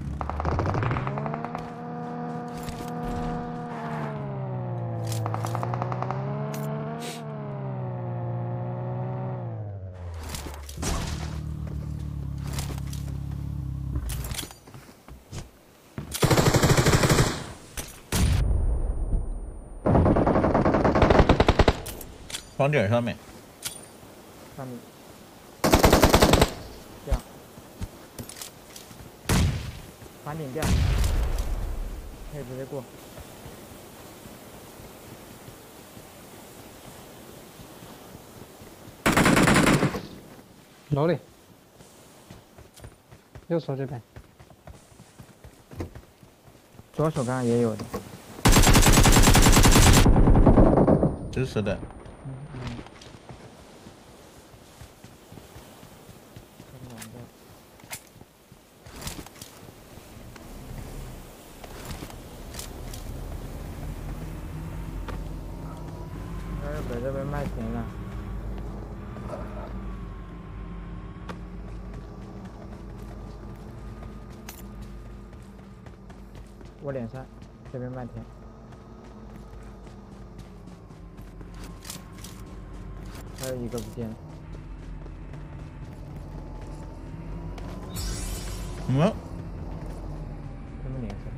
房顶上面， 上面，这样，房顶掉，可以直接过。 楼里，右手这边， 左手刚刚也有的， 支持的。 北这边卖钱了，我脸上，这边卖钱，还有一个不见了。 嗯？ 什么脸色？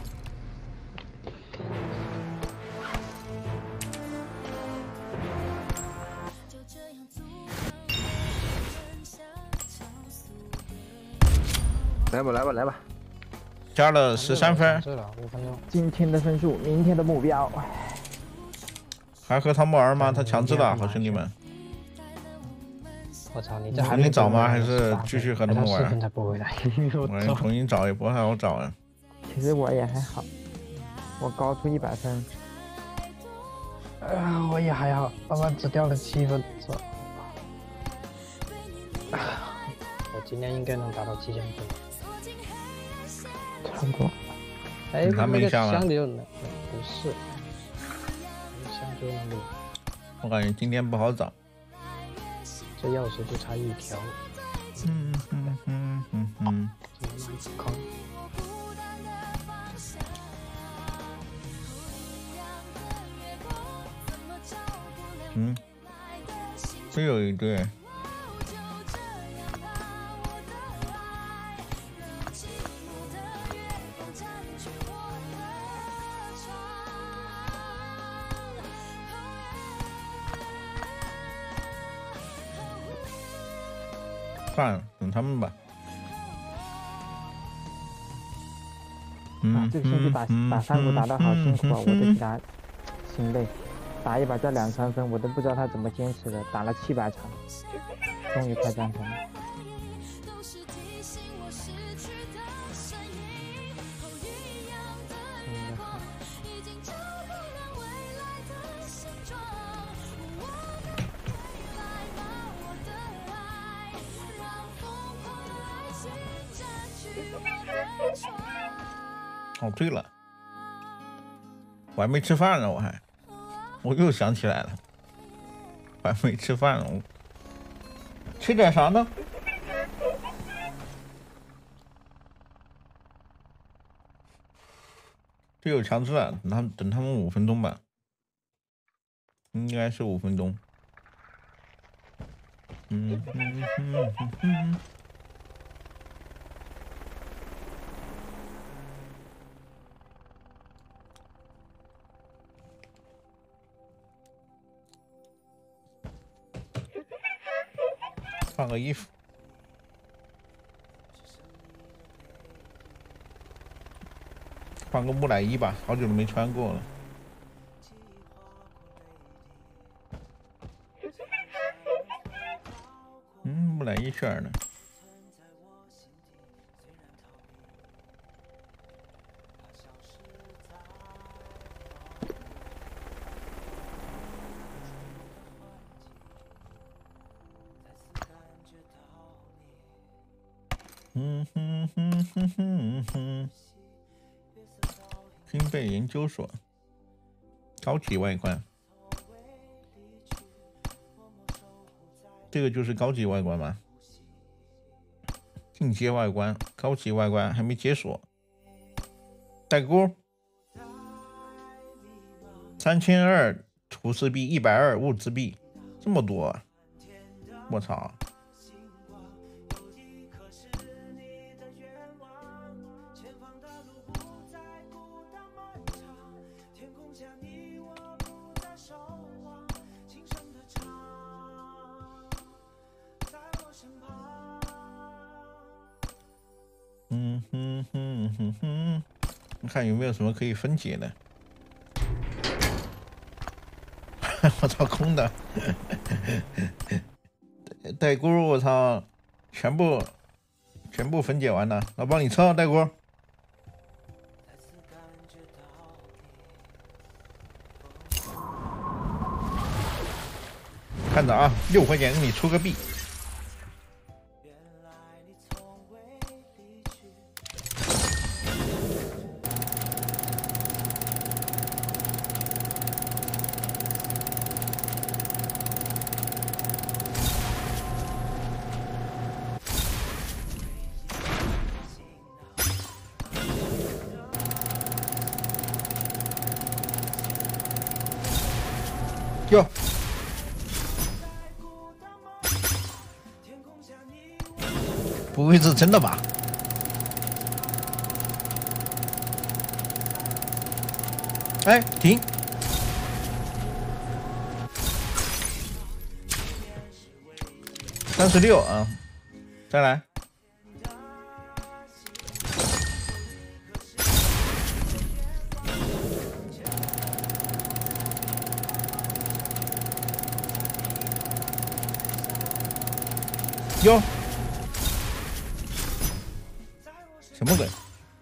来吧，来吧，来吧！ 加了十三分。 五分钟。 今天的分数，明天的目标。 还和他们玩吗？他强制了，好兄弟们。 我操，你这重新找吗？还是继续和他们玩？ 我重新找也不太好找啊。 其实我也还好，我高出一百分。 啊，我也还好，慢慢只掉了七分。我今天应该能达到七千分。差不多。哎， 他没下吗？ 箱里有能，不是，箱就能有。 我感觉今天不好找。 这钥匙就差一条。 嗯嗯嗯嗯嗯。 坑。 嗯，这有一对。算了，等他们吧。 啊，这个星期打打山谷打得好辛苦啊，我的替他心累。打一把叫两三分，我都不知道他怎么坚持的，打了七百场，终于快战成了。 哦，对了，我还没吃饭呢，我还，我又想起来了，我还没吃饭呢，我吃点啥呢？这有强制了，等他们等他们五分钟吧，应该是五分钟。嗯嗯嗯嗯嗯。换个衣服，换个木乃伊吧，好久都没穿过了。 圈呢。嗯哼哼哼哼哼，新贝研究所，高级外观，这个就是高级外观吗？进阶外观，高级外观还没解锁。代购，三千二图示币，一百二物资币，这么多、啊，我操！嗯哼哼哼哼，你看有没有什么可以分解的？我操，空的！代锅，我操，全部全部分解完了，老帮你测代锅。看着啊，六块钱给你出个币。哟，不会是真的吧？哎，停！三十六啊，再来。哟，什么鬼？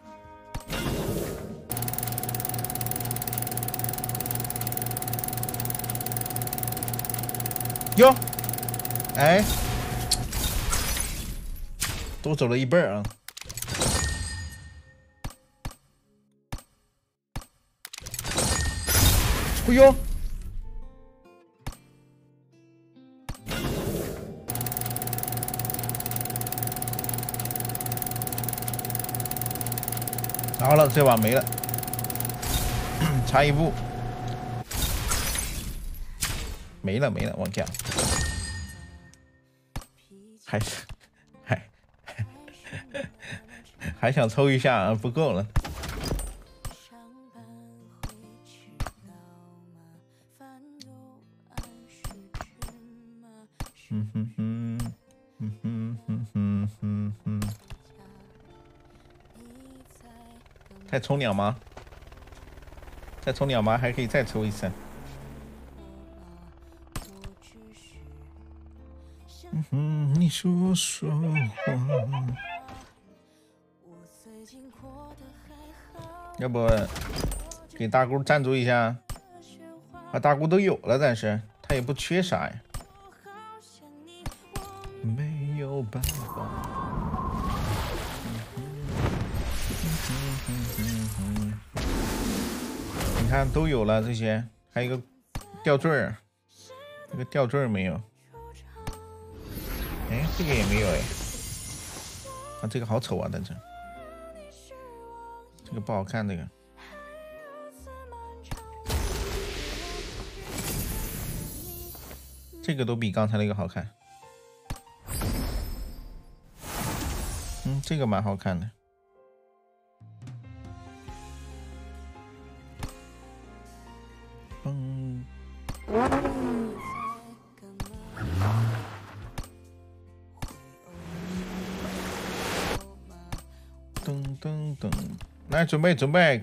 哟，哎，都走了一半啊！哎呦！好了，这把没了，差一步，没了没了，我讲，还是还还想抽一下啊，不够了。嗯哼哼，嗯哼哼哼哼哼。再抽两吗？再抽两吗？还可以再抽一次。嗯哼，你说说话。要不给大姑赞助一下？啊，大姑都有了，但是他也不缺啥呀。没有办法。你看都有了这些，还有一个吊坠儿，这个吊坠儿没有。哎，这个也没有哎。啊，这个好丑啊！等着，这个不好看，这个。这个都比刚才那个好看。嗯，这个蛮好看的。嗯。噔噔噔，来准备准备，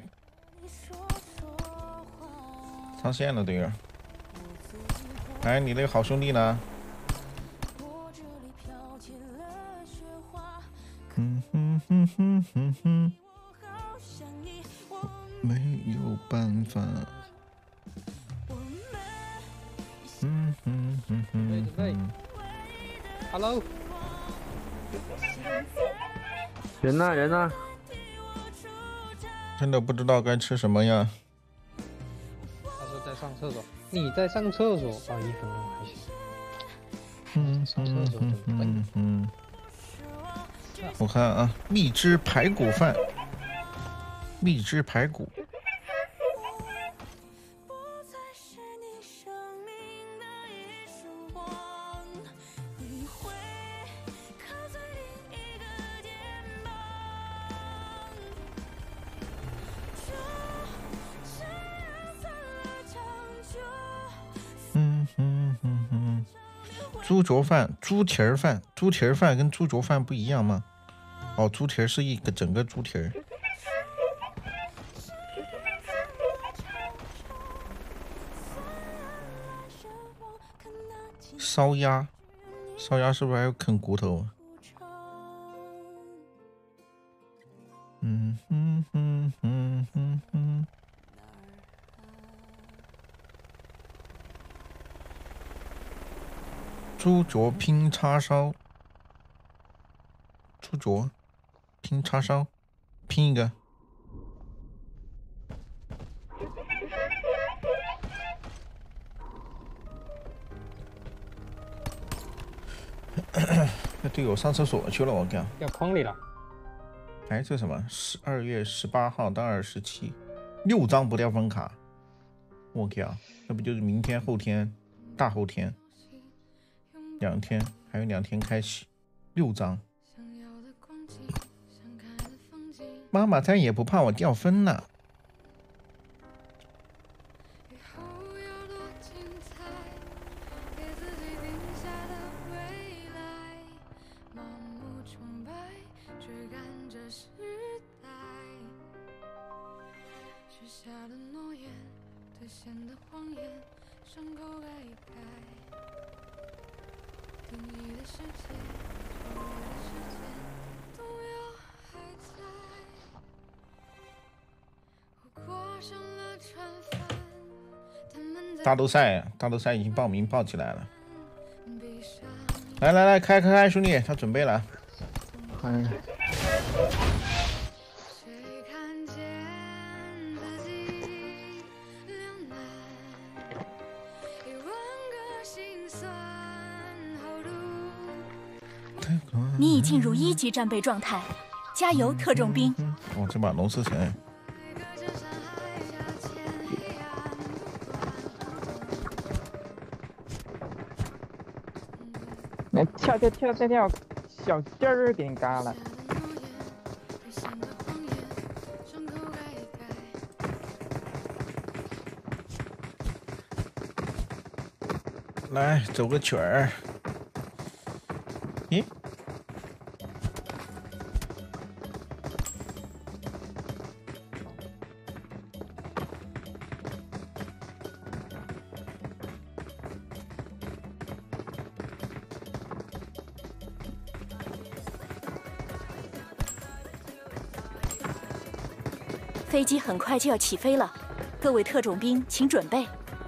上线了，队友。哎，你那个好兄弟呢？ 哼哼哼哼哼哼，没有办法。嗯哼哼哼哼。 Hello。 人呢？人呢？ 真的不知道该吃什么呀。 他说在上厕所，你在上厕所啊？一分钟还行。 嗯上厕所嗯准备。 嗯嗯。我看啊，蜜汁排骨饭，蜜汁排骨。嗯哼哼哼，猪脚饭、猪蹄儿饭，猪蹄儿饭跟猪脚饭不一样吗？哦，猪蹄儿是一个整个猪蹄儿。烧鸭，烧鸭是不是还要啃骨头？嗯哼哼哼哼哼。猪脚拼叉烧，猪脚拼叉烧，拼一个。那队友上厕所去了，我靠！ 掉筐里了。 哎，这什么？十二月十八号到二十七，六张不掉分卡。我靠，那不就是明天、后天、大后天？两天，还有两天开启，六张。妈妈再也不怕我掉分了。大斗赛，大斗赛已经报名报起来了。来来来，开开开，兄弟，他准备了。 嗯。 你已进入一级战备状态，加油，特种兵！ 哦，这把龙狮城。 来跳跳跳跳跳，小鸡儿给你嘎了。 来走个曲儿。咦？ 飞机很快就要起飞了，各位特种兵请准备。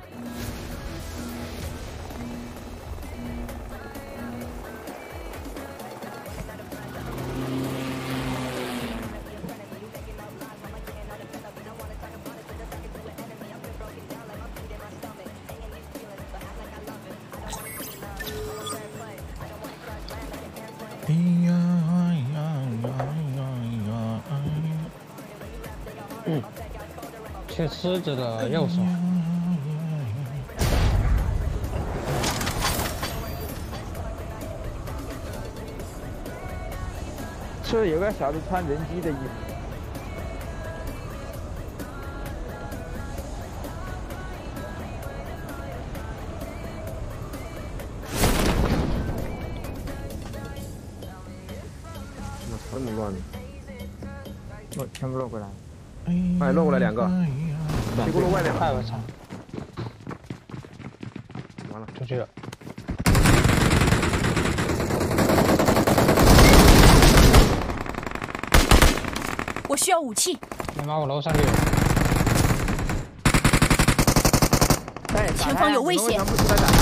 嗯，缺狮子的右手。 是有个小子穿人机的衣服。 怎么这么乱呢？ 落全部落过来。 哎，落过来两个，屁股落外面了。 哎我操！ 完了， 出去了。 我需要武器。 你妈，我楼上就有。 哎， 前方有危险！ 不出来打他？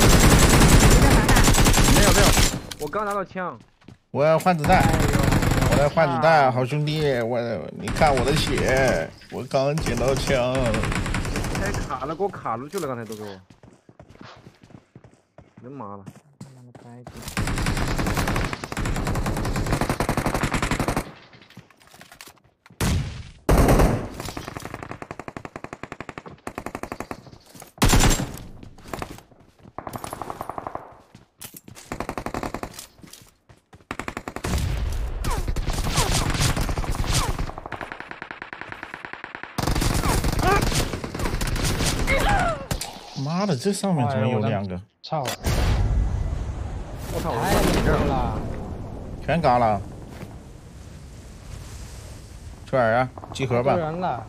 没有没有，我刚拿到枪。 我要换子弹，我来换子弹，好兄弟，我你看我的血，我刚捡到枪。 太卡了，给我卡住去了，刚才都给我。人麻了。 妈的，这上面怎么有两个？ 操！ 我操！ 太多了， 全嘎了。去哪儿啊？集合吧。 人了。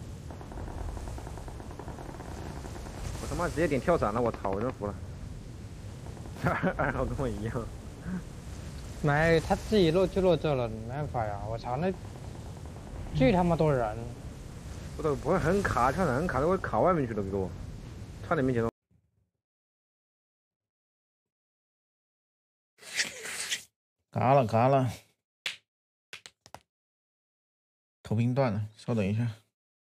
我他妈直接点跳伞了，我操！我真服了。二二号跟我一样。 没，他自己落就落这了，没办法呀！我操，那巨他妈多人。 我操，不会很卡，跳伞很卡，都会卡外面去了，给我。差点没捡到。 嘎了嘎了，头兵断了，稍等一下。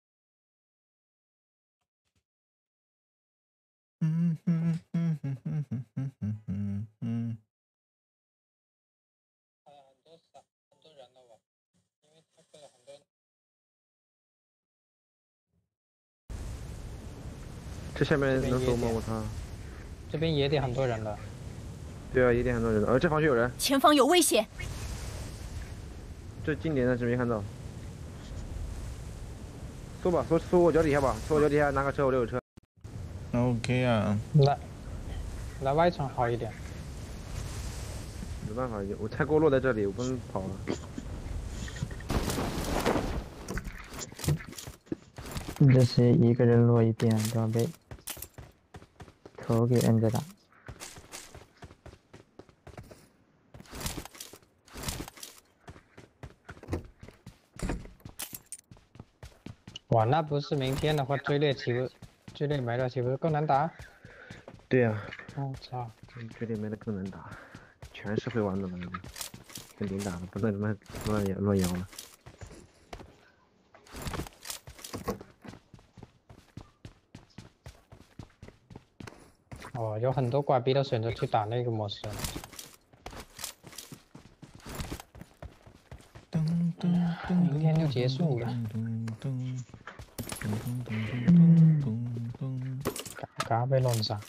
嗯嗯嗯嗯嗯嗯嗯嗯嗯嗯。 这下面能搜吗？我操！ 这边也得很多人了。 对啊，也得很多人了。呃，这房区有人。 前方有危险。 这近点暂时没看到。搜吧，搜搜我脚底下吧，搜我脚底下拿个车，我就有车。 OK 啊。 来，来外层好一点。 没办法，我菜锅落在这里，我不能跑了。 这是一个人落一边，都要被头给摁着打。 哇，那不是明天的话，追猎岂不追猎没了，岂不是更难打？ 对呀、啊。 我操！ 追猎没了更难打，全是会玩的了，跟零打的，不能他妈乱摇乱摇了。 哦，有很多瓜逼都选择去打那个模式。明天就结束了。嘎嘎被乱杀。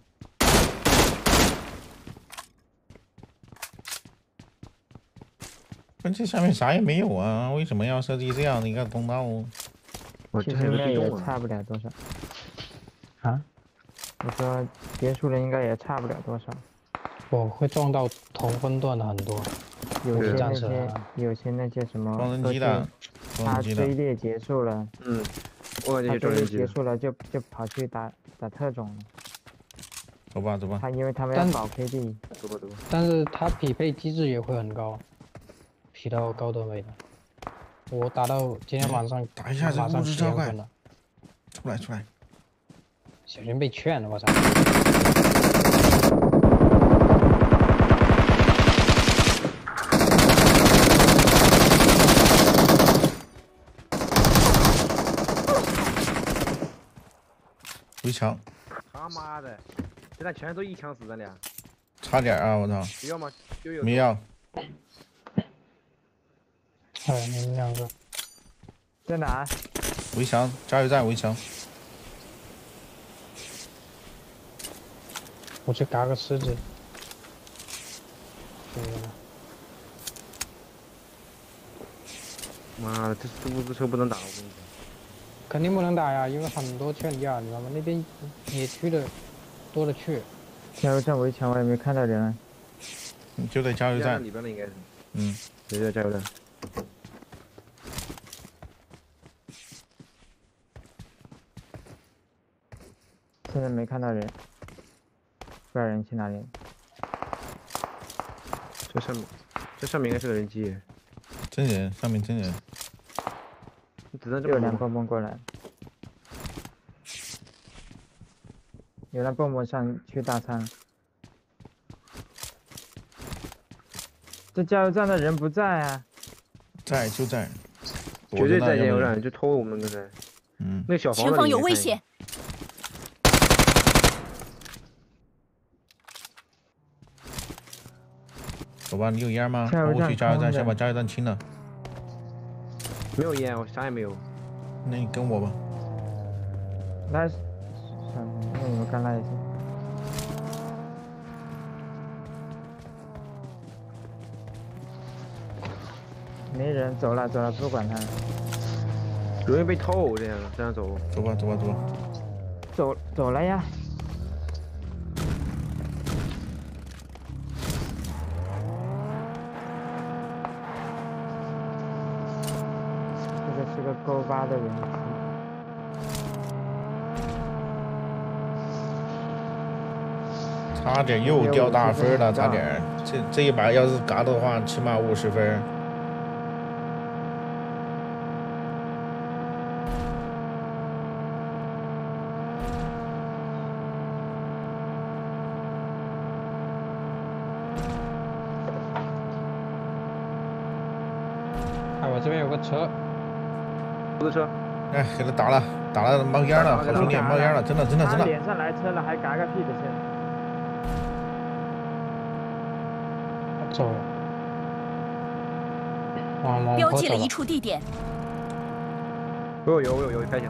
关键下面啥也没有啊，为什么要设计这样的一个通道？ 我其实应该也差不了多少。 啊？ 我说结束了应该也差不了多少。 我会撞到同分段的很多。 有些那啊些有些那些什么， 撞人机的， 他追猎结束了， 嗯，我感觉他追猎结束了就就跑去打打特种了。 走吧走吧。 他因为他们要保 K D。 走吧走吧。 但是他匹配机制也会很高，匹到高段位的。我打到今天晚上打一下这个物质超快。出来出来。 小心被劝了，我操！ 围墙！ 他妈的，现在全都一枪死咱俩。 差点啊！我操！ 需要吗？就有。 没要。 哎，你们两个在哪？ 围墙，加油站围墙。 我去嘎个狮子。 妈的，这这物资车不能打，我跟你讲。 肯定不能打呀，因为很多劝架，你知道吗？那边野区的多了去。 加油站围墙我也没看到人。 你就在加油站里边了，应该是。 嗯， 就在加油站。现在没看到人，不知道人去哪里了。这上面，这上面应该是个人机。 真人，上面真人。 只能这有辆么说。 蹦蹦过来，有辆蹦蹦上去大仓。这加油站的人不在啊！ 在就在， 绝对在加油站。 站，就偷我们刚才。 嗯。 那个小房前方子里面看一有危险！ 走吧，你有烟吗？ 加油站我去加油站， 空的先把加油站清了。 没有烟，我啥也没有。 那你跟我吧。 来，算了，那你们干拉也行。没人，走了走了，不管他。 容易被偷，这样这样走。 走吧走吧走吧。 走走了呀。这个是个勾八的人。 差点又掉大分了，差点。这这一把要是嘎的话，起码五十分。 哎，我这边有个车， 出租车。 哎，给他打了，打了冒烟了，好兄弟，冒烟了，真的真的真的。 他脸上来车了，还嘎个屁的声。 走了。往往标记了一处地点。 我有油，我有油，开起来。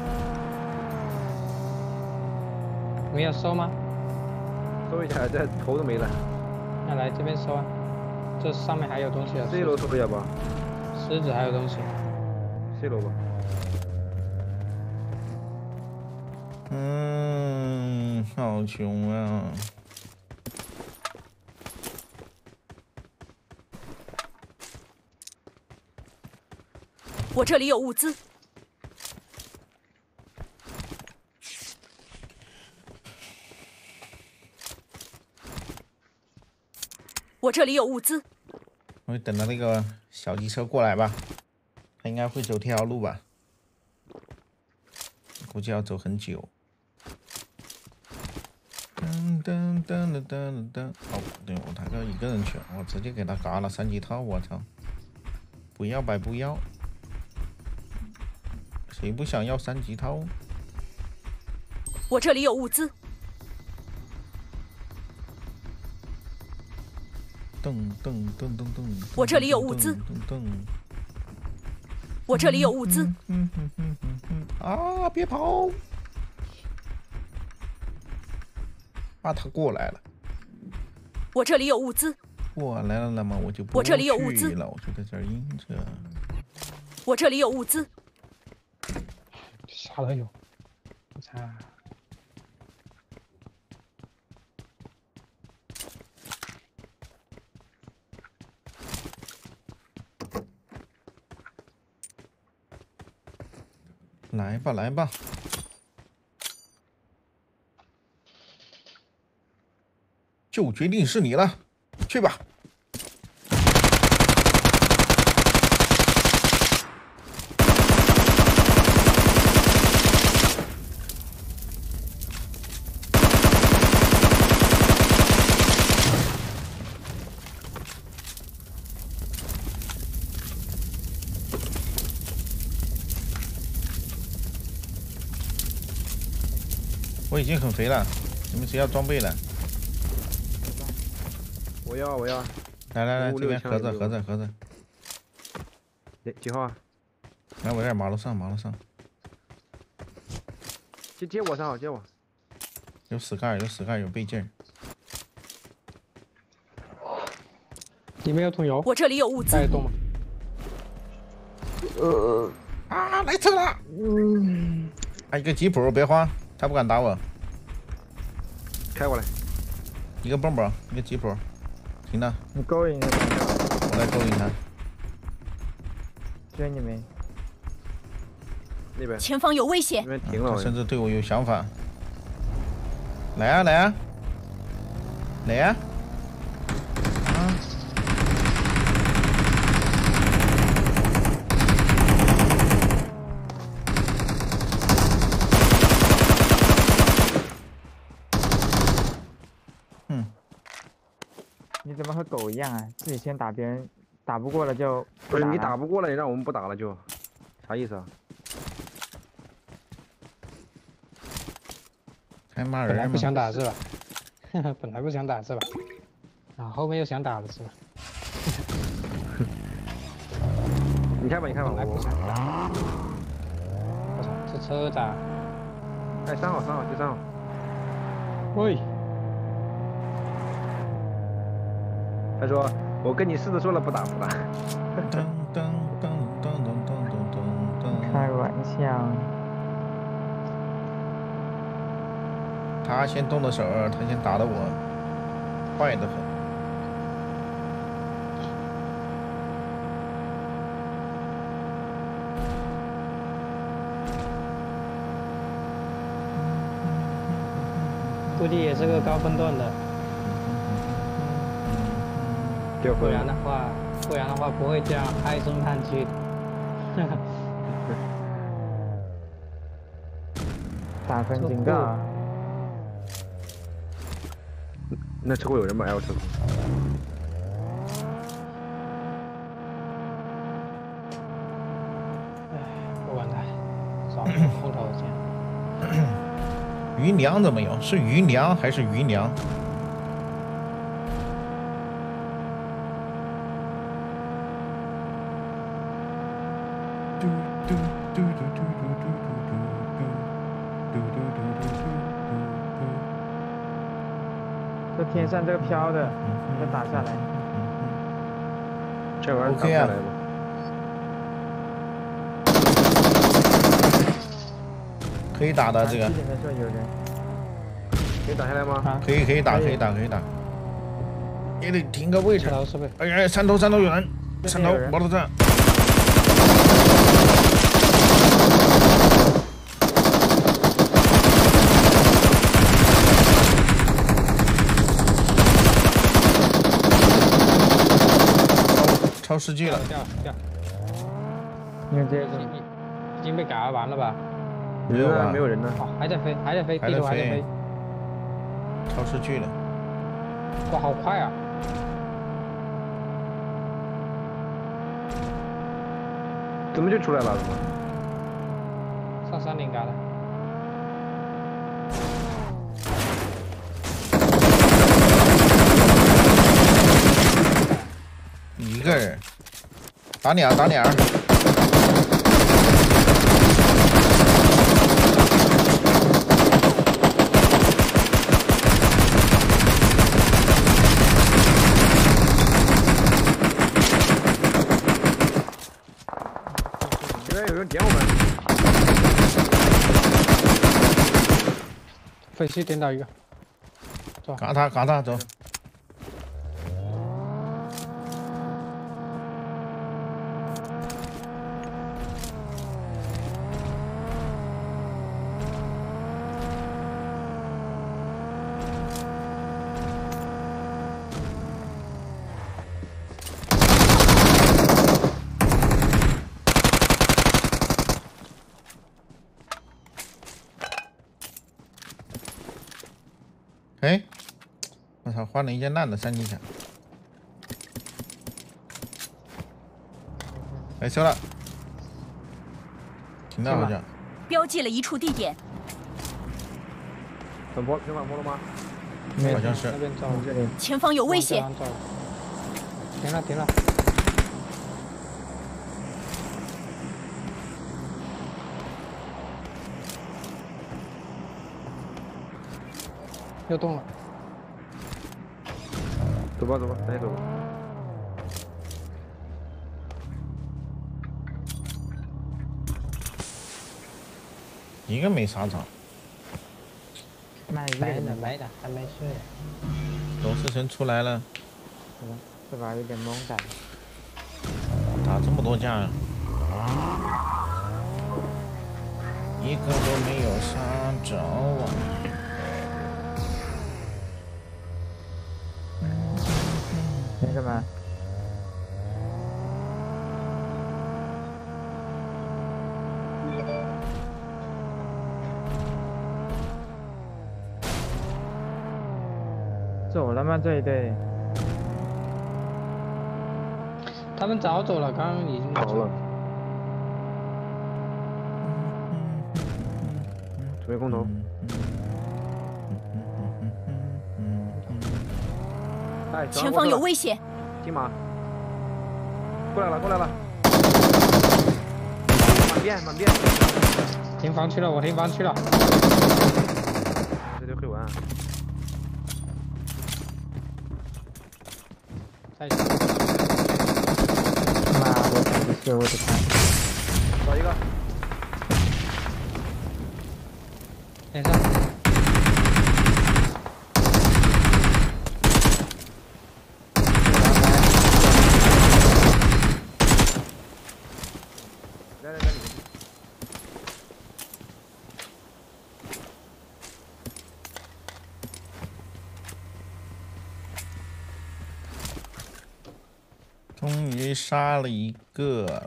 你要收吗？ 收一下，这头都没了。 那来这边收啊，这上面还有东西啊。 这一楼收一下吧。 狮子还有东西。 这楼吧。 嗯，好穷啊！ 我这里有物资。我这里有物资。 我等着那个小机车过来吧，他应该会走这条路吧，估计要走很久。噔噔噔噔噔噔，哦，对，我他哥一个人去，我直接给他嘎了三级套，我操！不要白不要，谁不想要三级套？ 我这里有物资。 噔噔噔噔噔， 我这里有物资。 噔噔， 我这里有物资。 嗯哼哼哼哼啊！别跑！啊，他过来了。 我这里有物资。 过来了，那么我就不我这里有物资了，我就在这儿阴着。 我这里有物资。 啥都有，我操！ 来吧，来吧，就决定是你了，去吧。我已经很肥了，你们谁要装备了？ 我要，我要。 来来来， 五这边盒子， 六枪盒子，盒子。 几几号啊？ 来，我这儿马路上，马路上。 接接我上，接我。 有死盖，有死盖，有倍镜。 里面有桶油。 我这里有物资。 带动吗？ 呃啊，来车了！嗯，啊，一个吉普，别慌，他不敢打我。 开过来。 一个蹦蹦，一个吉普，停了。 你勾引他， 我来勾引他。 追你没？ 那边。 前方有危险。 那边停了。 他甚至对我有想法。来啊，来啊，来啊！啊！ 怎么和狗一样啊？自己先打别人，打不过了就不是你打打不过了，你让我们不打了就，啥意思啊？ 还骂本来不人吗？ 想打是吧？本来不想打是吧？啊，后面又想打了是吧？ 你开吧，你开吧， 本来不我想打。我操，这车咋？ 哎，三号三号第三号。 喂， 他说我跟你试着说了不打不打。 噔噔噔噔噔噔噔噔开噔。 玩笑。 他先动的手，他先打的我，坏的很。 估计也是个高分段的， 掉分不然的话，不然的话不会这样唉声叹气。 打分警告。 那车库有人吗 ？L 车库。 唉，不管他，找空投先。 余粮怎么有？是余粮还是余粮？嘟嘟嘟嘟嘟嘟嘟嘟嘟嘟嘟嘟嘟嘟。 这天上这个飘的，要打下来。 这玩意儿打 OK 啊不下来吗？ 可以打的这个七，点的时候有人。 可以打下来吗？ 啊， 可以可以打，可以打，可以打。也得停个位置车。头是不是？ 哎哎，山头山头有人，山头这边有人摩托车。超世纪了， 掉掉， 因为这个已经已经被改完了吧？ 没有啊人呢？没有人呢。 哦，还在飞，还在飞， 还在地图还在飞飞， 超世纪了。 哇，好快啊！ 怎么就出来了？怎么？ 上山顶改了。 一个人，打鸟打鸟。 这边有人点我们。 飞机点到一个，走， 嘎他嘎他走。哎，我操，换了一件烂的三级甲。来修了，停了好像。 标记了一处地点。 反坡，平反坡了吗？ 好像是那边走， 这里前方有危险。 往这边走停了停了，又动了。 走吧走吧，咱也走吧。 一个没杀着。 妈一个没人的没的，还没睡。 董事神出来了， 这把有点懵感。 打这么多架啊，一个都没有杀着啊。 那什么？走了吗？这一队？ 他们早走了，刚刚已经跑了。准备空投。哎， 前方有危险！ 金马，过来了，过来了！满编，满编。 停房区了，我停房区了。 这就会玩。 太妈，我感觉是我的天！ 找一个。 脸上。 来来来，你。 终于杀了一个了。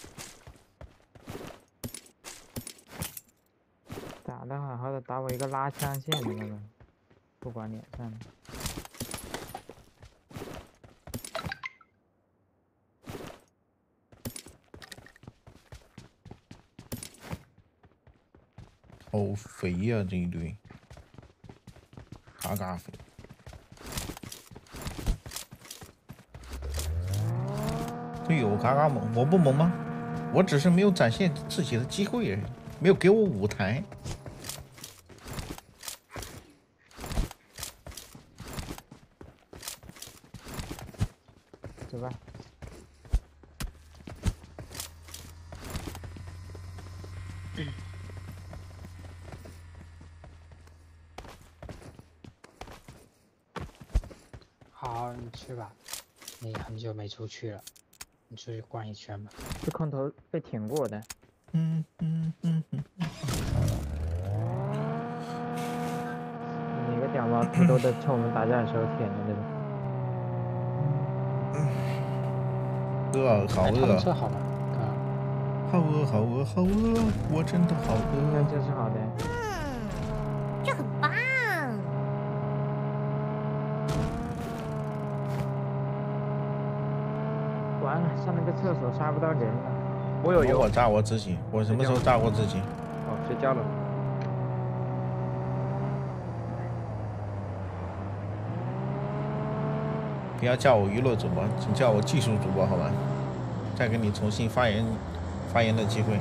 打的好好的，打我一个拉枪线的那个，不管脸上。 好肥呀、这一堆，嘎嘎肥。队友嘎嘎猛，我不猛吗？我只是没有展现自己的机会而已，没有给我舞台。 走吧。 好，你去吧，你很久没出去了，你出去逛一圈吧。 这空投被舔过的。 嗯嗯嗯嗯。 哪个屌毛秃头的趁我们打架的时候舔的那种？饿，好饿。 车好吗？ 好饿，好饿，好饿，我真的好饿。 那这是好的。 这很棒。 完了，上那个厕所杀不到人了。 我有油。 我炸我自己，我什么时候炸过自己？ 哦，谁加了？ 不要叫我娱乐主播，请叫我技术主播好吧？再给你重新发言发言的机会。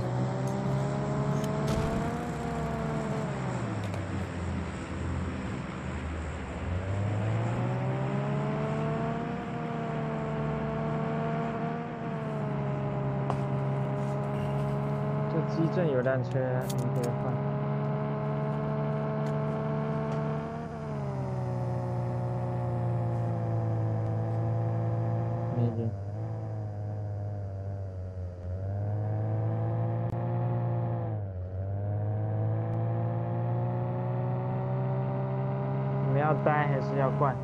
这基镇有辆车，你可以换。没人。你们要单还是要灌？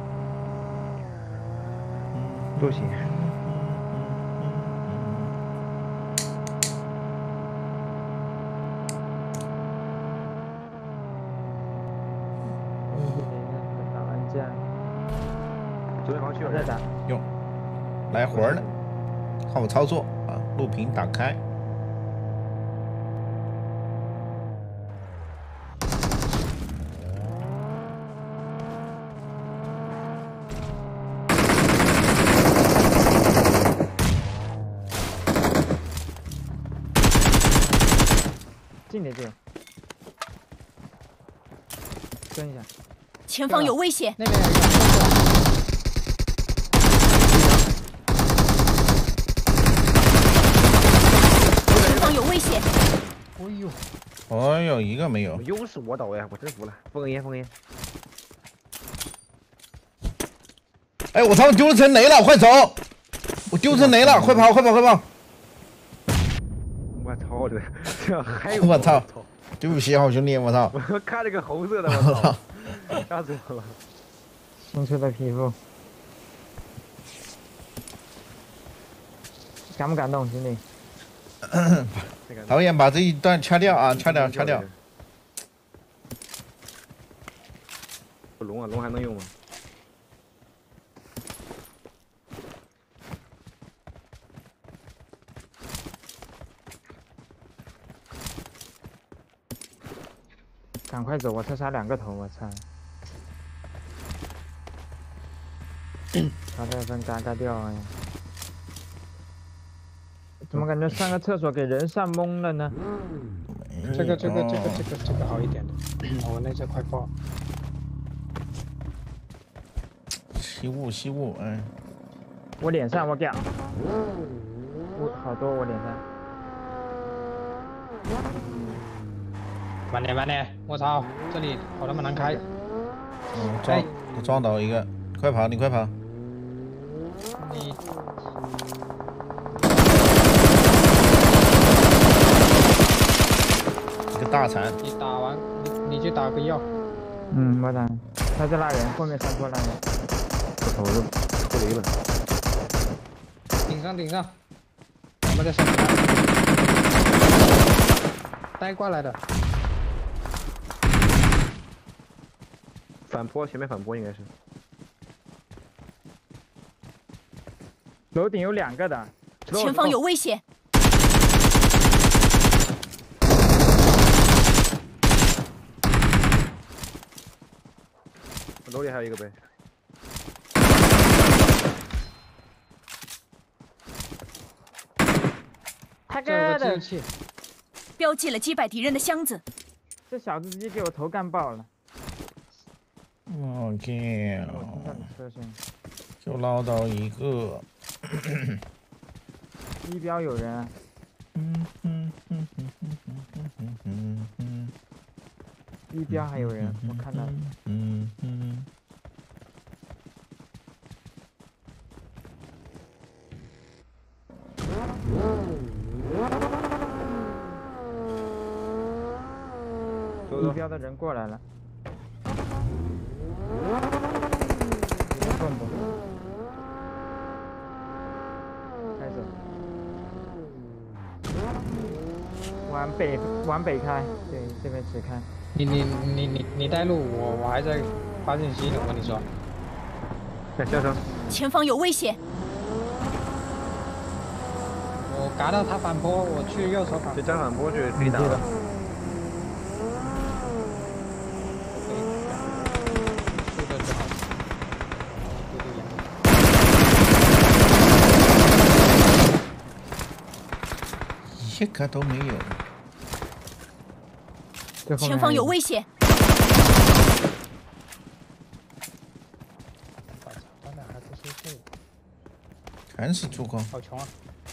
都行。 打完架。 准备好去了。 再打。 哟，来活儿呢，看我操作啊！录屏打开。 近点近，蹲一下。 前方有危险！ 那边有一个。 前方有危险！ 哎呦， 哎呦，一个没有。 又是我倒呀！我真服了。封个烟，封个烟。 哎，我操！丢成雷了，快走！我丢成雷了，快跑，快跑，快跑！ 我操的，这还有！ 我操！对不起，好兄弟，我操！ 我看这个红色的，我操！吓死我了！ 青春的皮肤，感不感动，兄弟？ 导演把这一段掐掉啊，掐掉，掐掉。 龙啊，龙还能用吗？ 赶快走，我这杀两个头，我操！他这分嘎嘎掉哎！怎么感觉上个厕所给人上懵了呢？ 这个这个这个这个这个好一点的，我那只快爆。 吸雾吸雾，哎。 我脸上我掉，我好多我脸上。 慢点慢点，我操，这里好他妈难开。 嗯，撞，我撞到一个，快跑，你快跑。 你。 一个大残。 你打完，你你去打个药。 嗯，我打。他在拉人，后面上坡拉人。 我操，我这脱离了。 顶上顶上，我们在上面带过来的。 反坡，前面反坡应该是。 楼顶有两个的， 前方有危险。 楼里还有一个呗。 他哥的！ 标记了击败敌人的箱子。 这小子直接给我头干爆了。 我靠！ 车声就捞到一个。 一标有人。 嗯嗯嗯嗯嗯嗯嗯嗯。 一标还有人，我看到了。 嗯嗯。 一标的人过来了。蹦蹦。开走。往北，往北开，对，这边直开。 你你你你你带路，我我还在发信息呢，我跟你说。 看下车。 前方有危险。 我嘎到他反坡，我去右手反坡。 这站反坡去可以打了。 一个都没有。 前方有危险！ 他俩还不是这， 全是助攻。 好穷啊！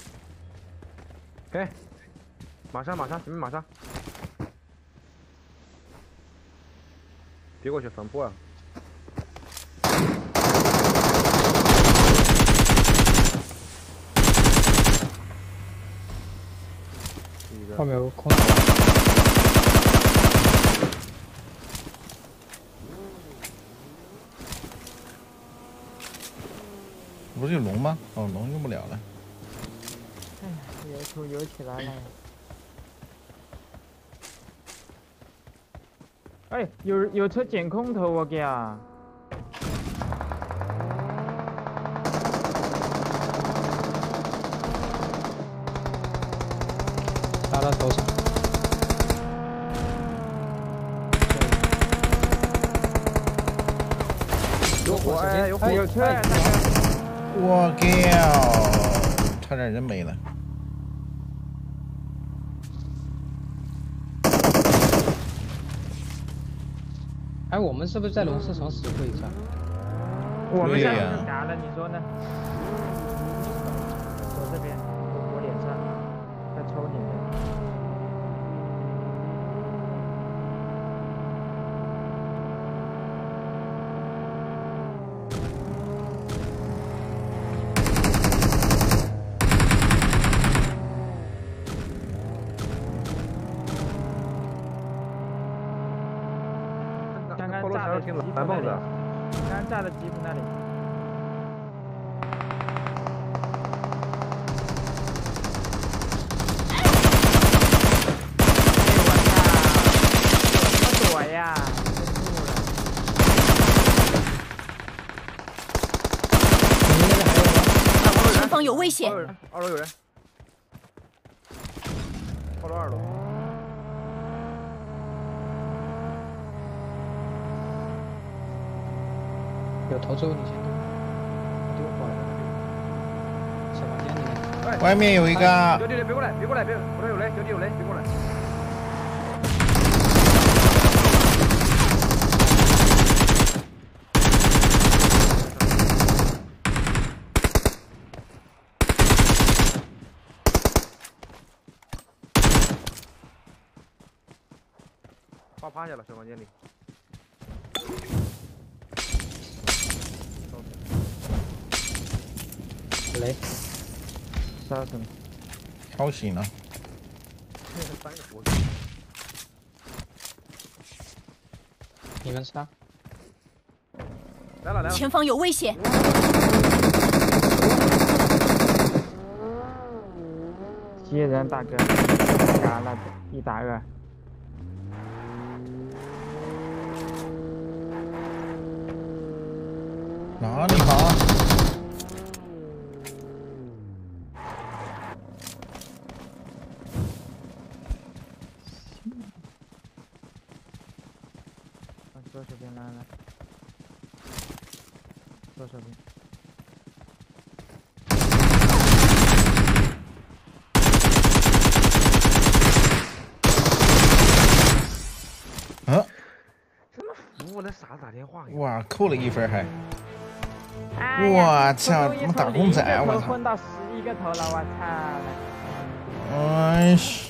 哎，马上马上，前面马上，别过去反坡啊！ 后面有空。 不是有龙吗？哦，龙用不了了。 哎呀，油头油起来了。哎，有有车捡空投，我给啊！ 打到头上。 有火哎，有火有车！ 我靠！差点人没了。 哎，我们是不是在龙狮城死过一次？ 我们下去就嘎了，你说呢？我这边，我脸上在抽你的。刚刚炸的吉普那里，刚刚炸的吉普那里。躲呀！ 前方有危险！ 二楼有人，二楼二楼。 有头之后你先动，我就过来。小房间里面。 外面有一个。 有敌人，别过来，别过来，别，我这有雷，有敌有雷，别过来。趴趴下了，小房间里。 雷， 杀死了。 挑醒了。 三个活你们杀。 来了来了。 前方有危险！ 接人大哥，嘎了，一打二。 哪里好？ 左手边来来，左手边。 啊！ 什么服务那傻子打电话？ 哇，扣了一分还。 哎我操！他妈打工仔！我操！ 混到十一个头了，我操！ 哎西！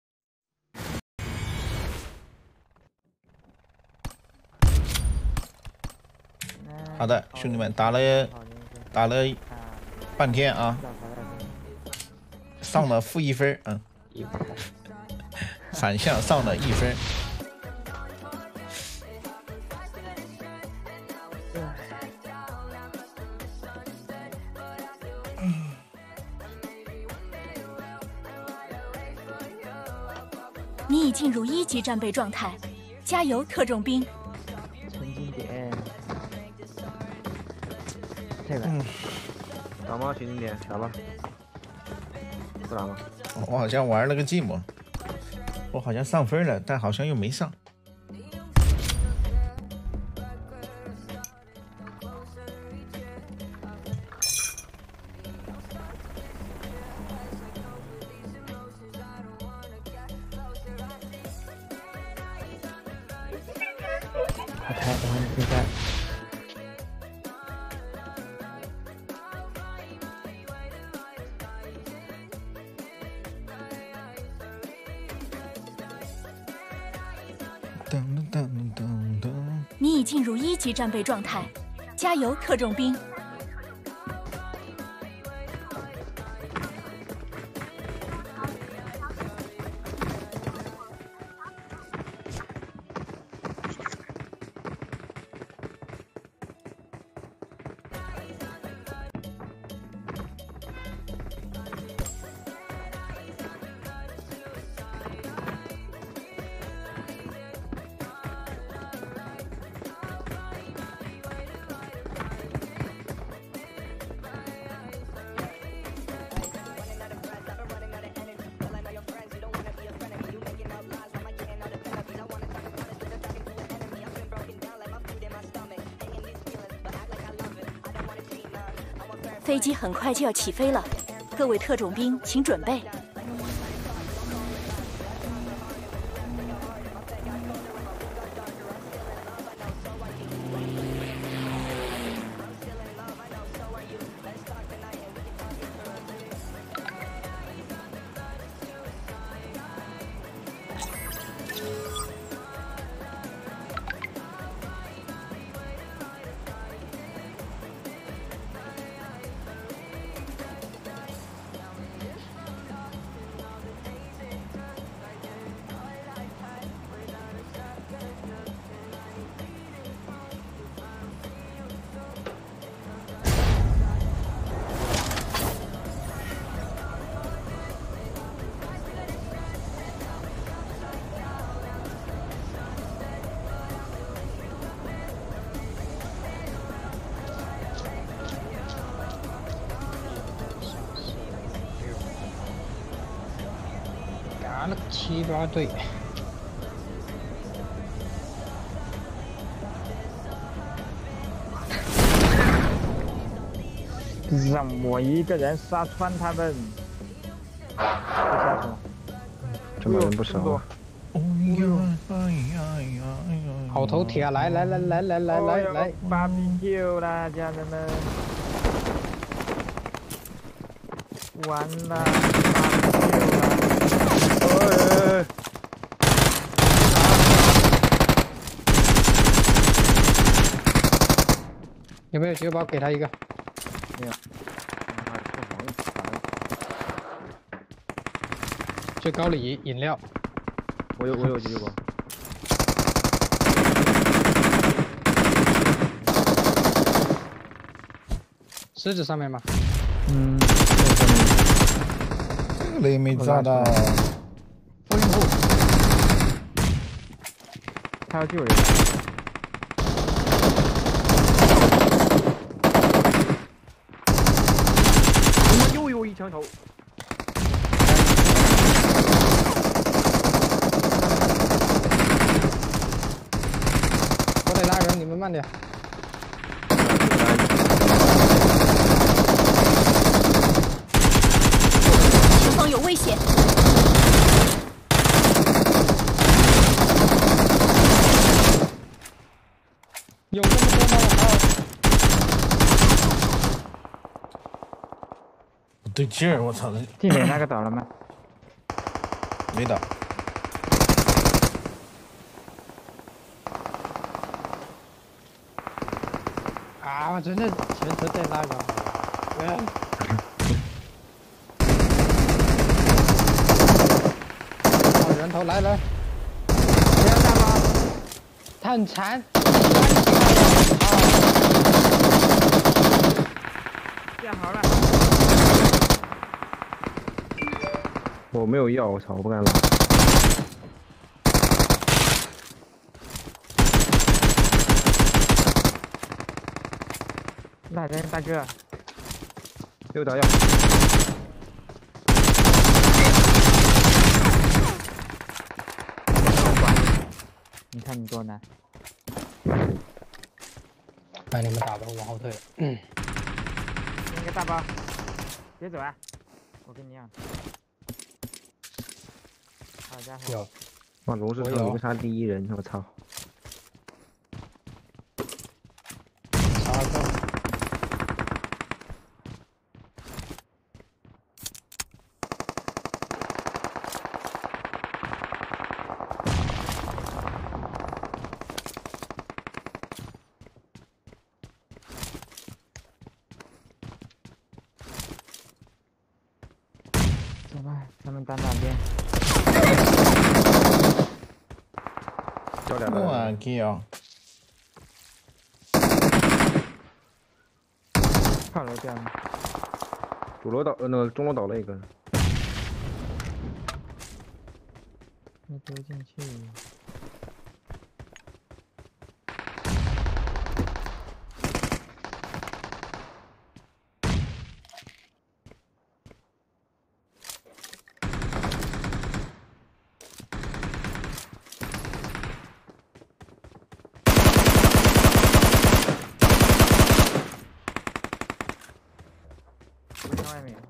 好的，兄弟们，打了打了半天啊，上了负一分，嗯，反向上了一分。 你已进入一级战备状态，加油，特种兵！ 沉浸点，这个， 嗯， 打吗？沉浸点，打吧。不打吗？ 我好像玩了个寂寞，我好像上分了，但好像又没上。 我猜我们现在。 你已进入一级战备状态，加油，特种兵！飞机很快就要起飞了，各位特种兵请准备。 打了七八队。 让我一个人杀穿他们。不下去了。 这帮人不少啊。 哎呀哎呀哎呀哎呀！ 好头铁，来来来来来来来来 b a r b e Q 啦，家人们。完了 ，B B Q 了。 有没有酒保给他一个？ 没有。 最高礼饮料。 我有我有酒保。 狮子上面吗？ 嗯。 雷没抓到。 复印铺。 他要救人。 他妈又有一枪头。 我得拉人，你们慢点。 前方有危险！ 有这么多吗？我靠！ 不对劲儿，我操！ 地面那个倒了吗？ 没倒。 啊！我真的前车在那个。嗯。好人头来来。不要打吗？他很残。 建好了。 我没有药，我操，我不敢拉。 来人，大哥。 又打药。 你看你多难。 哎，你们打吧，我往后退。嗯。 那个大包，别走啊！我跟你一样。好家伙！ 有。 哇，龙市场有个杀第一人，我操！ 杀个。 走吧，咱们打哪边？ 交两个。 我靠！ 二楼掉了。 主楼倒，呃，那个中楼倒了一个。 没丢进去。外面。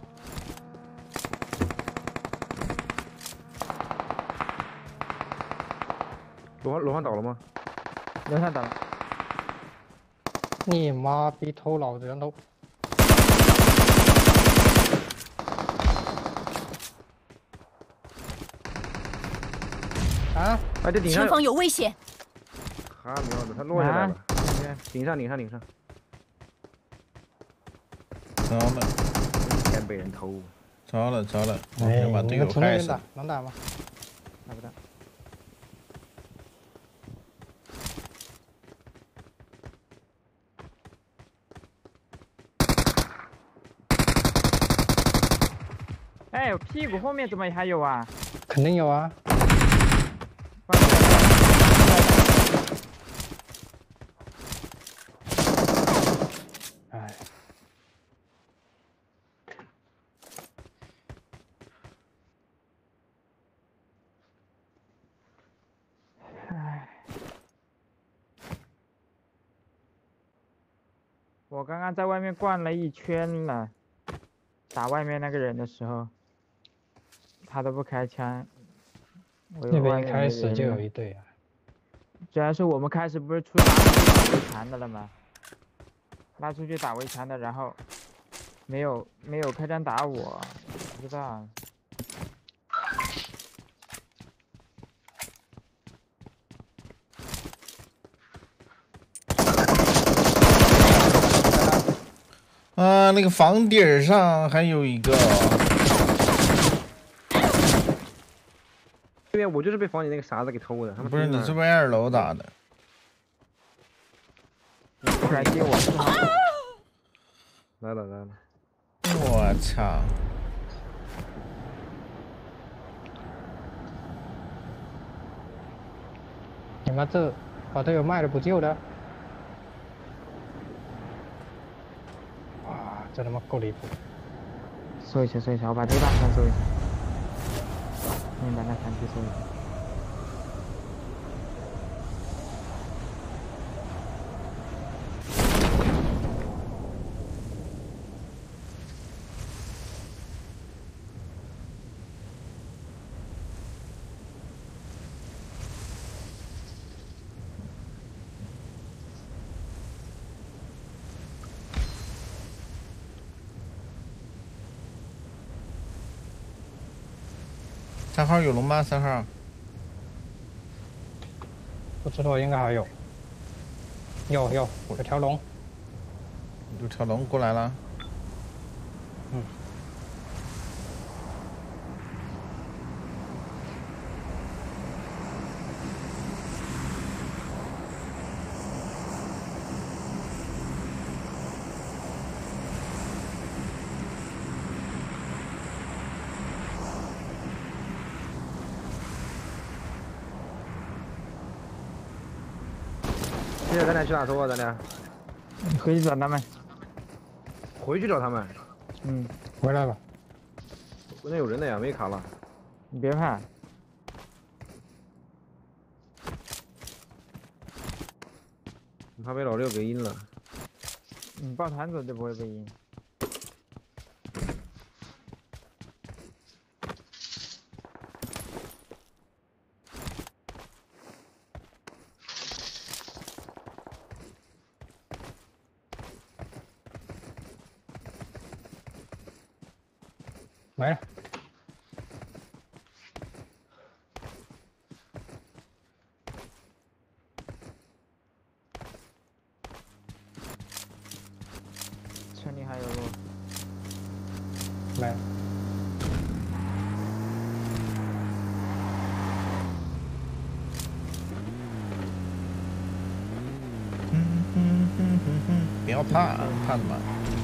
楼上楼上倒了吗？ 楼上倒了。 你妈逼偷老子人头！啊！ 哎，这顶上前方有危险！ 哈喵的，他落下来了。顶上顶上顶上。 糟了！ 先被人偷。 糟了糟了！我哎， 先把队友害死。 能打吗？ 打不到。哎，我屁股后面怎么还有啊？ 肯定有啊。哎。 我刚刚在外面逛了一圈了，打外面那个人的时候，他都不开枪。我那边外面没一开始就人了有一队啊。 主要是我们开始不是出打打围墙的了吗？拉出去打围墙的，然后没有没有开枪打我，不知道。 啊，那个房顶上还有一个。 这边我就是被房顶那个傻子给偷的，他们不是你是不是二楼打的？ 过来接我是吗？ 来了来了。 我操！ 你妈这把队友卖了不救的？哇，这他妈够离谱！ 收一下收一下，我把这个大枪收一下。你把那枪去收一下。 三号有龙吗？三号？ 不知道，应该还有。有有，有条龙。 有条龙过来了。 嗯。 现在咱俩去哪搜啊？咱俩回去找他们。 回去找他们。 嗯， 回来了。 那有人的呀，没卡了。 你别怕。 你怕被老六给阴了。 你抱团走就不会被阴。 没了。 村里还有路。 没了。 不要怕，怕什么？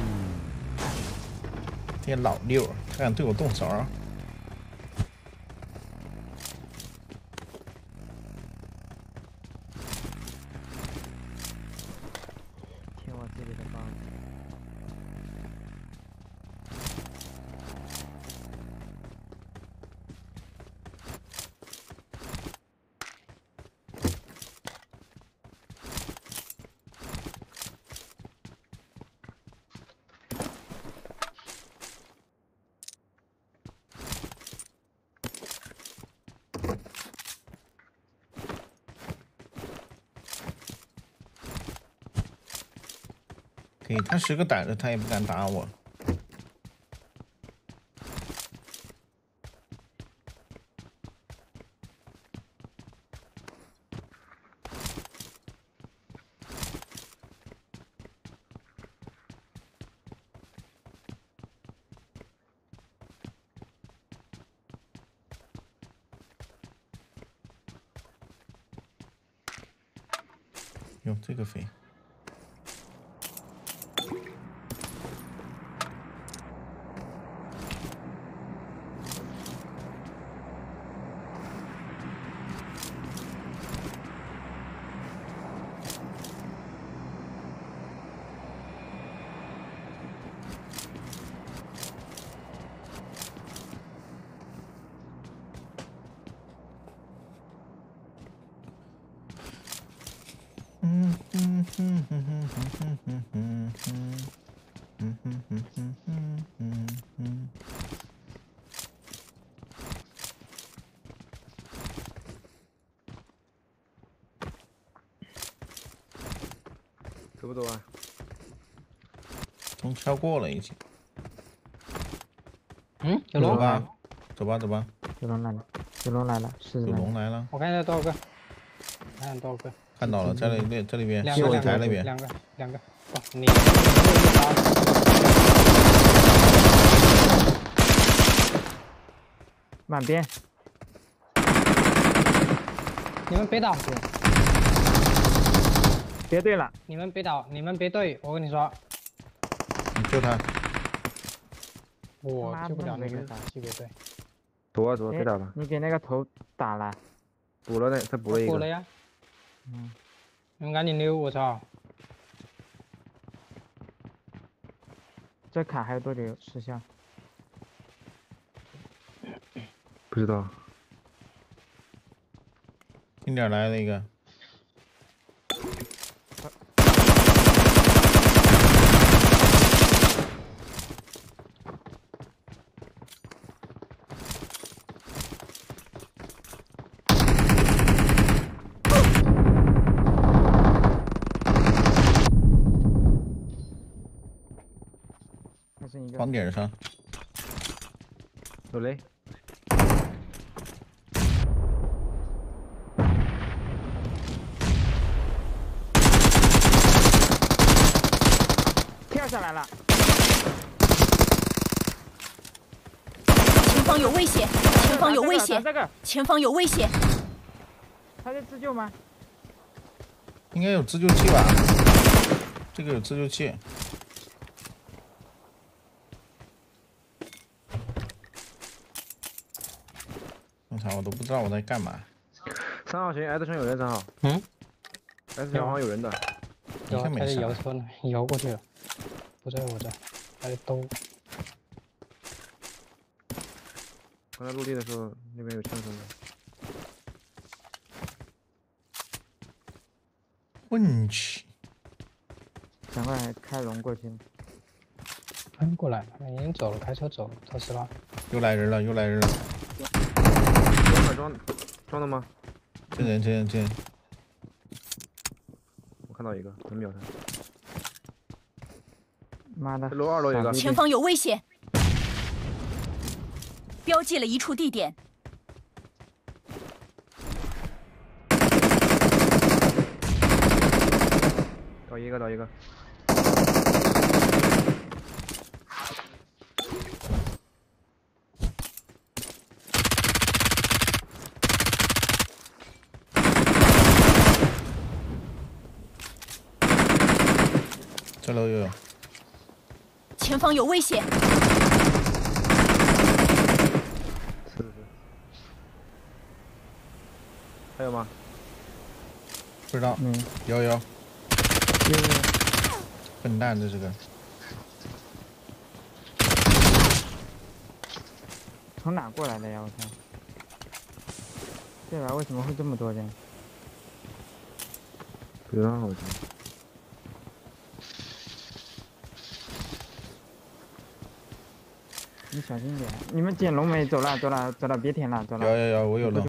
这些老六还敢对我动手？ 听我自己的包。 给他十个胆子，他也不敢打我。哟，这个飞。嗯嗯嗯哼哼哼哼哼哼哼哼。嗯哼哼哼哼哼哼。 走不走啊？ 中跳过了已经。 嗯，有龙走吧，走吧，走吧。 有龙来了，有龙来了，是有龙来了。 我看一下多少个，看一下多少个。 看到了，在那边，这里边， 两个，两个， 台那边。 两个，两个。哦，你满边。 你们别倒， 别对了， 你们别倒，你们别对，我跟你说， 你救他。 我救不了那个级别队。 走啊走啊，别打了。 你给那个头打了。 补了那，他补了一个。 补了呀。 嗯。 你们赶紧溜，我操！ 这卡还有多久时效？ 不知道。 近点来了一个。房顶上。 有雷。 跳下来了。 前方有危险！前方有危险！ 这个， 前方有危险！ 他在自救吗？ 应该有自救器吧？这个有自救器。我操，我都不知道我在干嘛。 三号行 ，S 圈有人，三号。 嗯 ？S 圈好像有人的。 有，他在摇车呢，摇过去了，不在我这，在兜。 刚才落地的时候，那边有枪声的。 混去。 赶快开龙过去。 翻过来，已经走了，开车走了，特斯拉。 又来人了，又来人了。 装的装装的吗？ 这人，这人，这人。 我看到一个，能秒他。 妈的！ 楼二楼有一个。 前方有危险！标记了一处地点。 倒一个，倒一个。 这楼又有。 前方有危险！ 是是。还有吗？ 不知道。 嗯。 有有。 有。 笨蛋，这是个。 从哪过来的呀？我操！这边为什么会这么多人？ 不知道，我操。 你小心点！你们捡龙没？走了，走了，走了，别舔了，走了。 有有有，我有龙。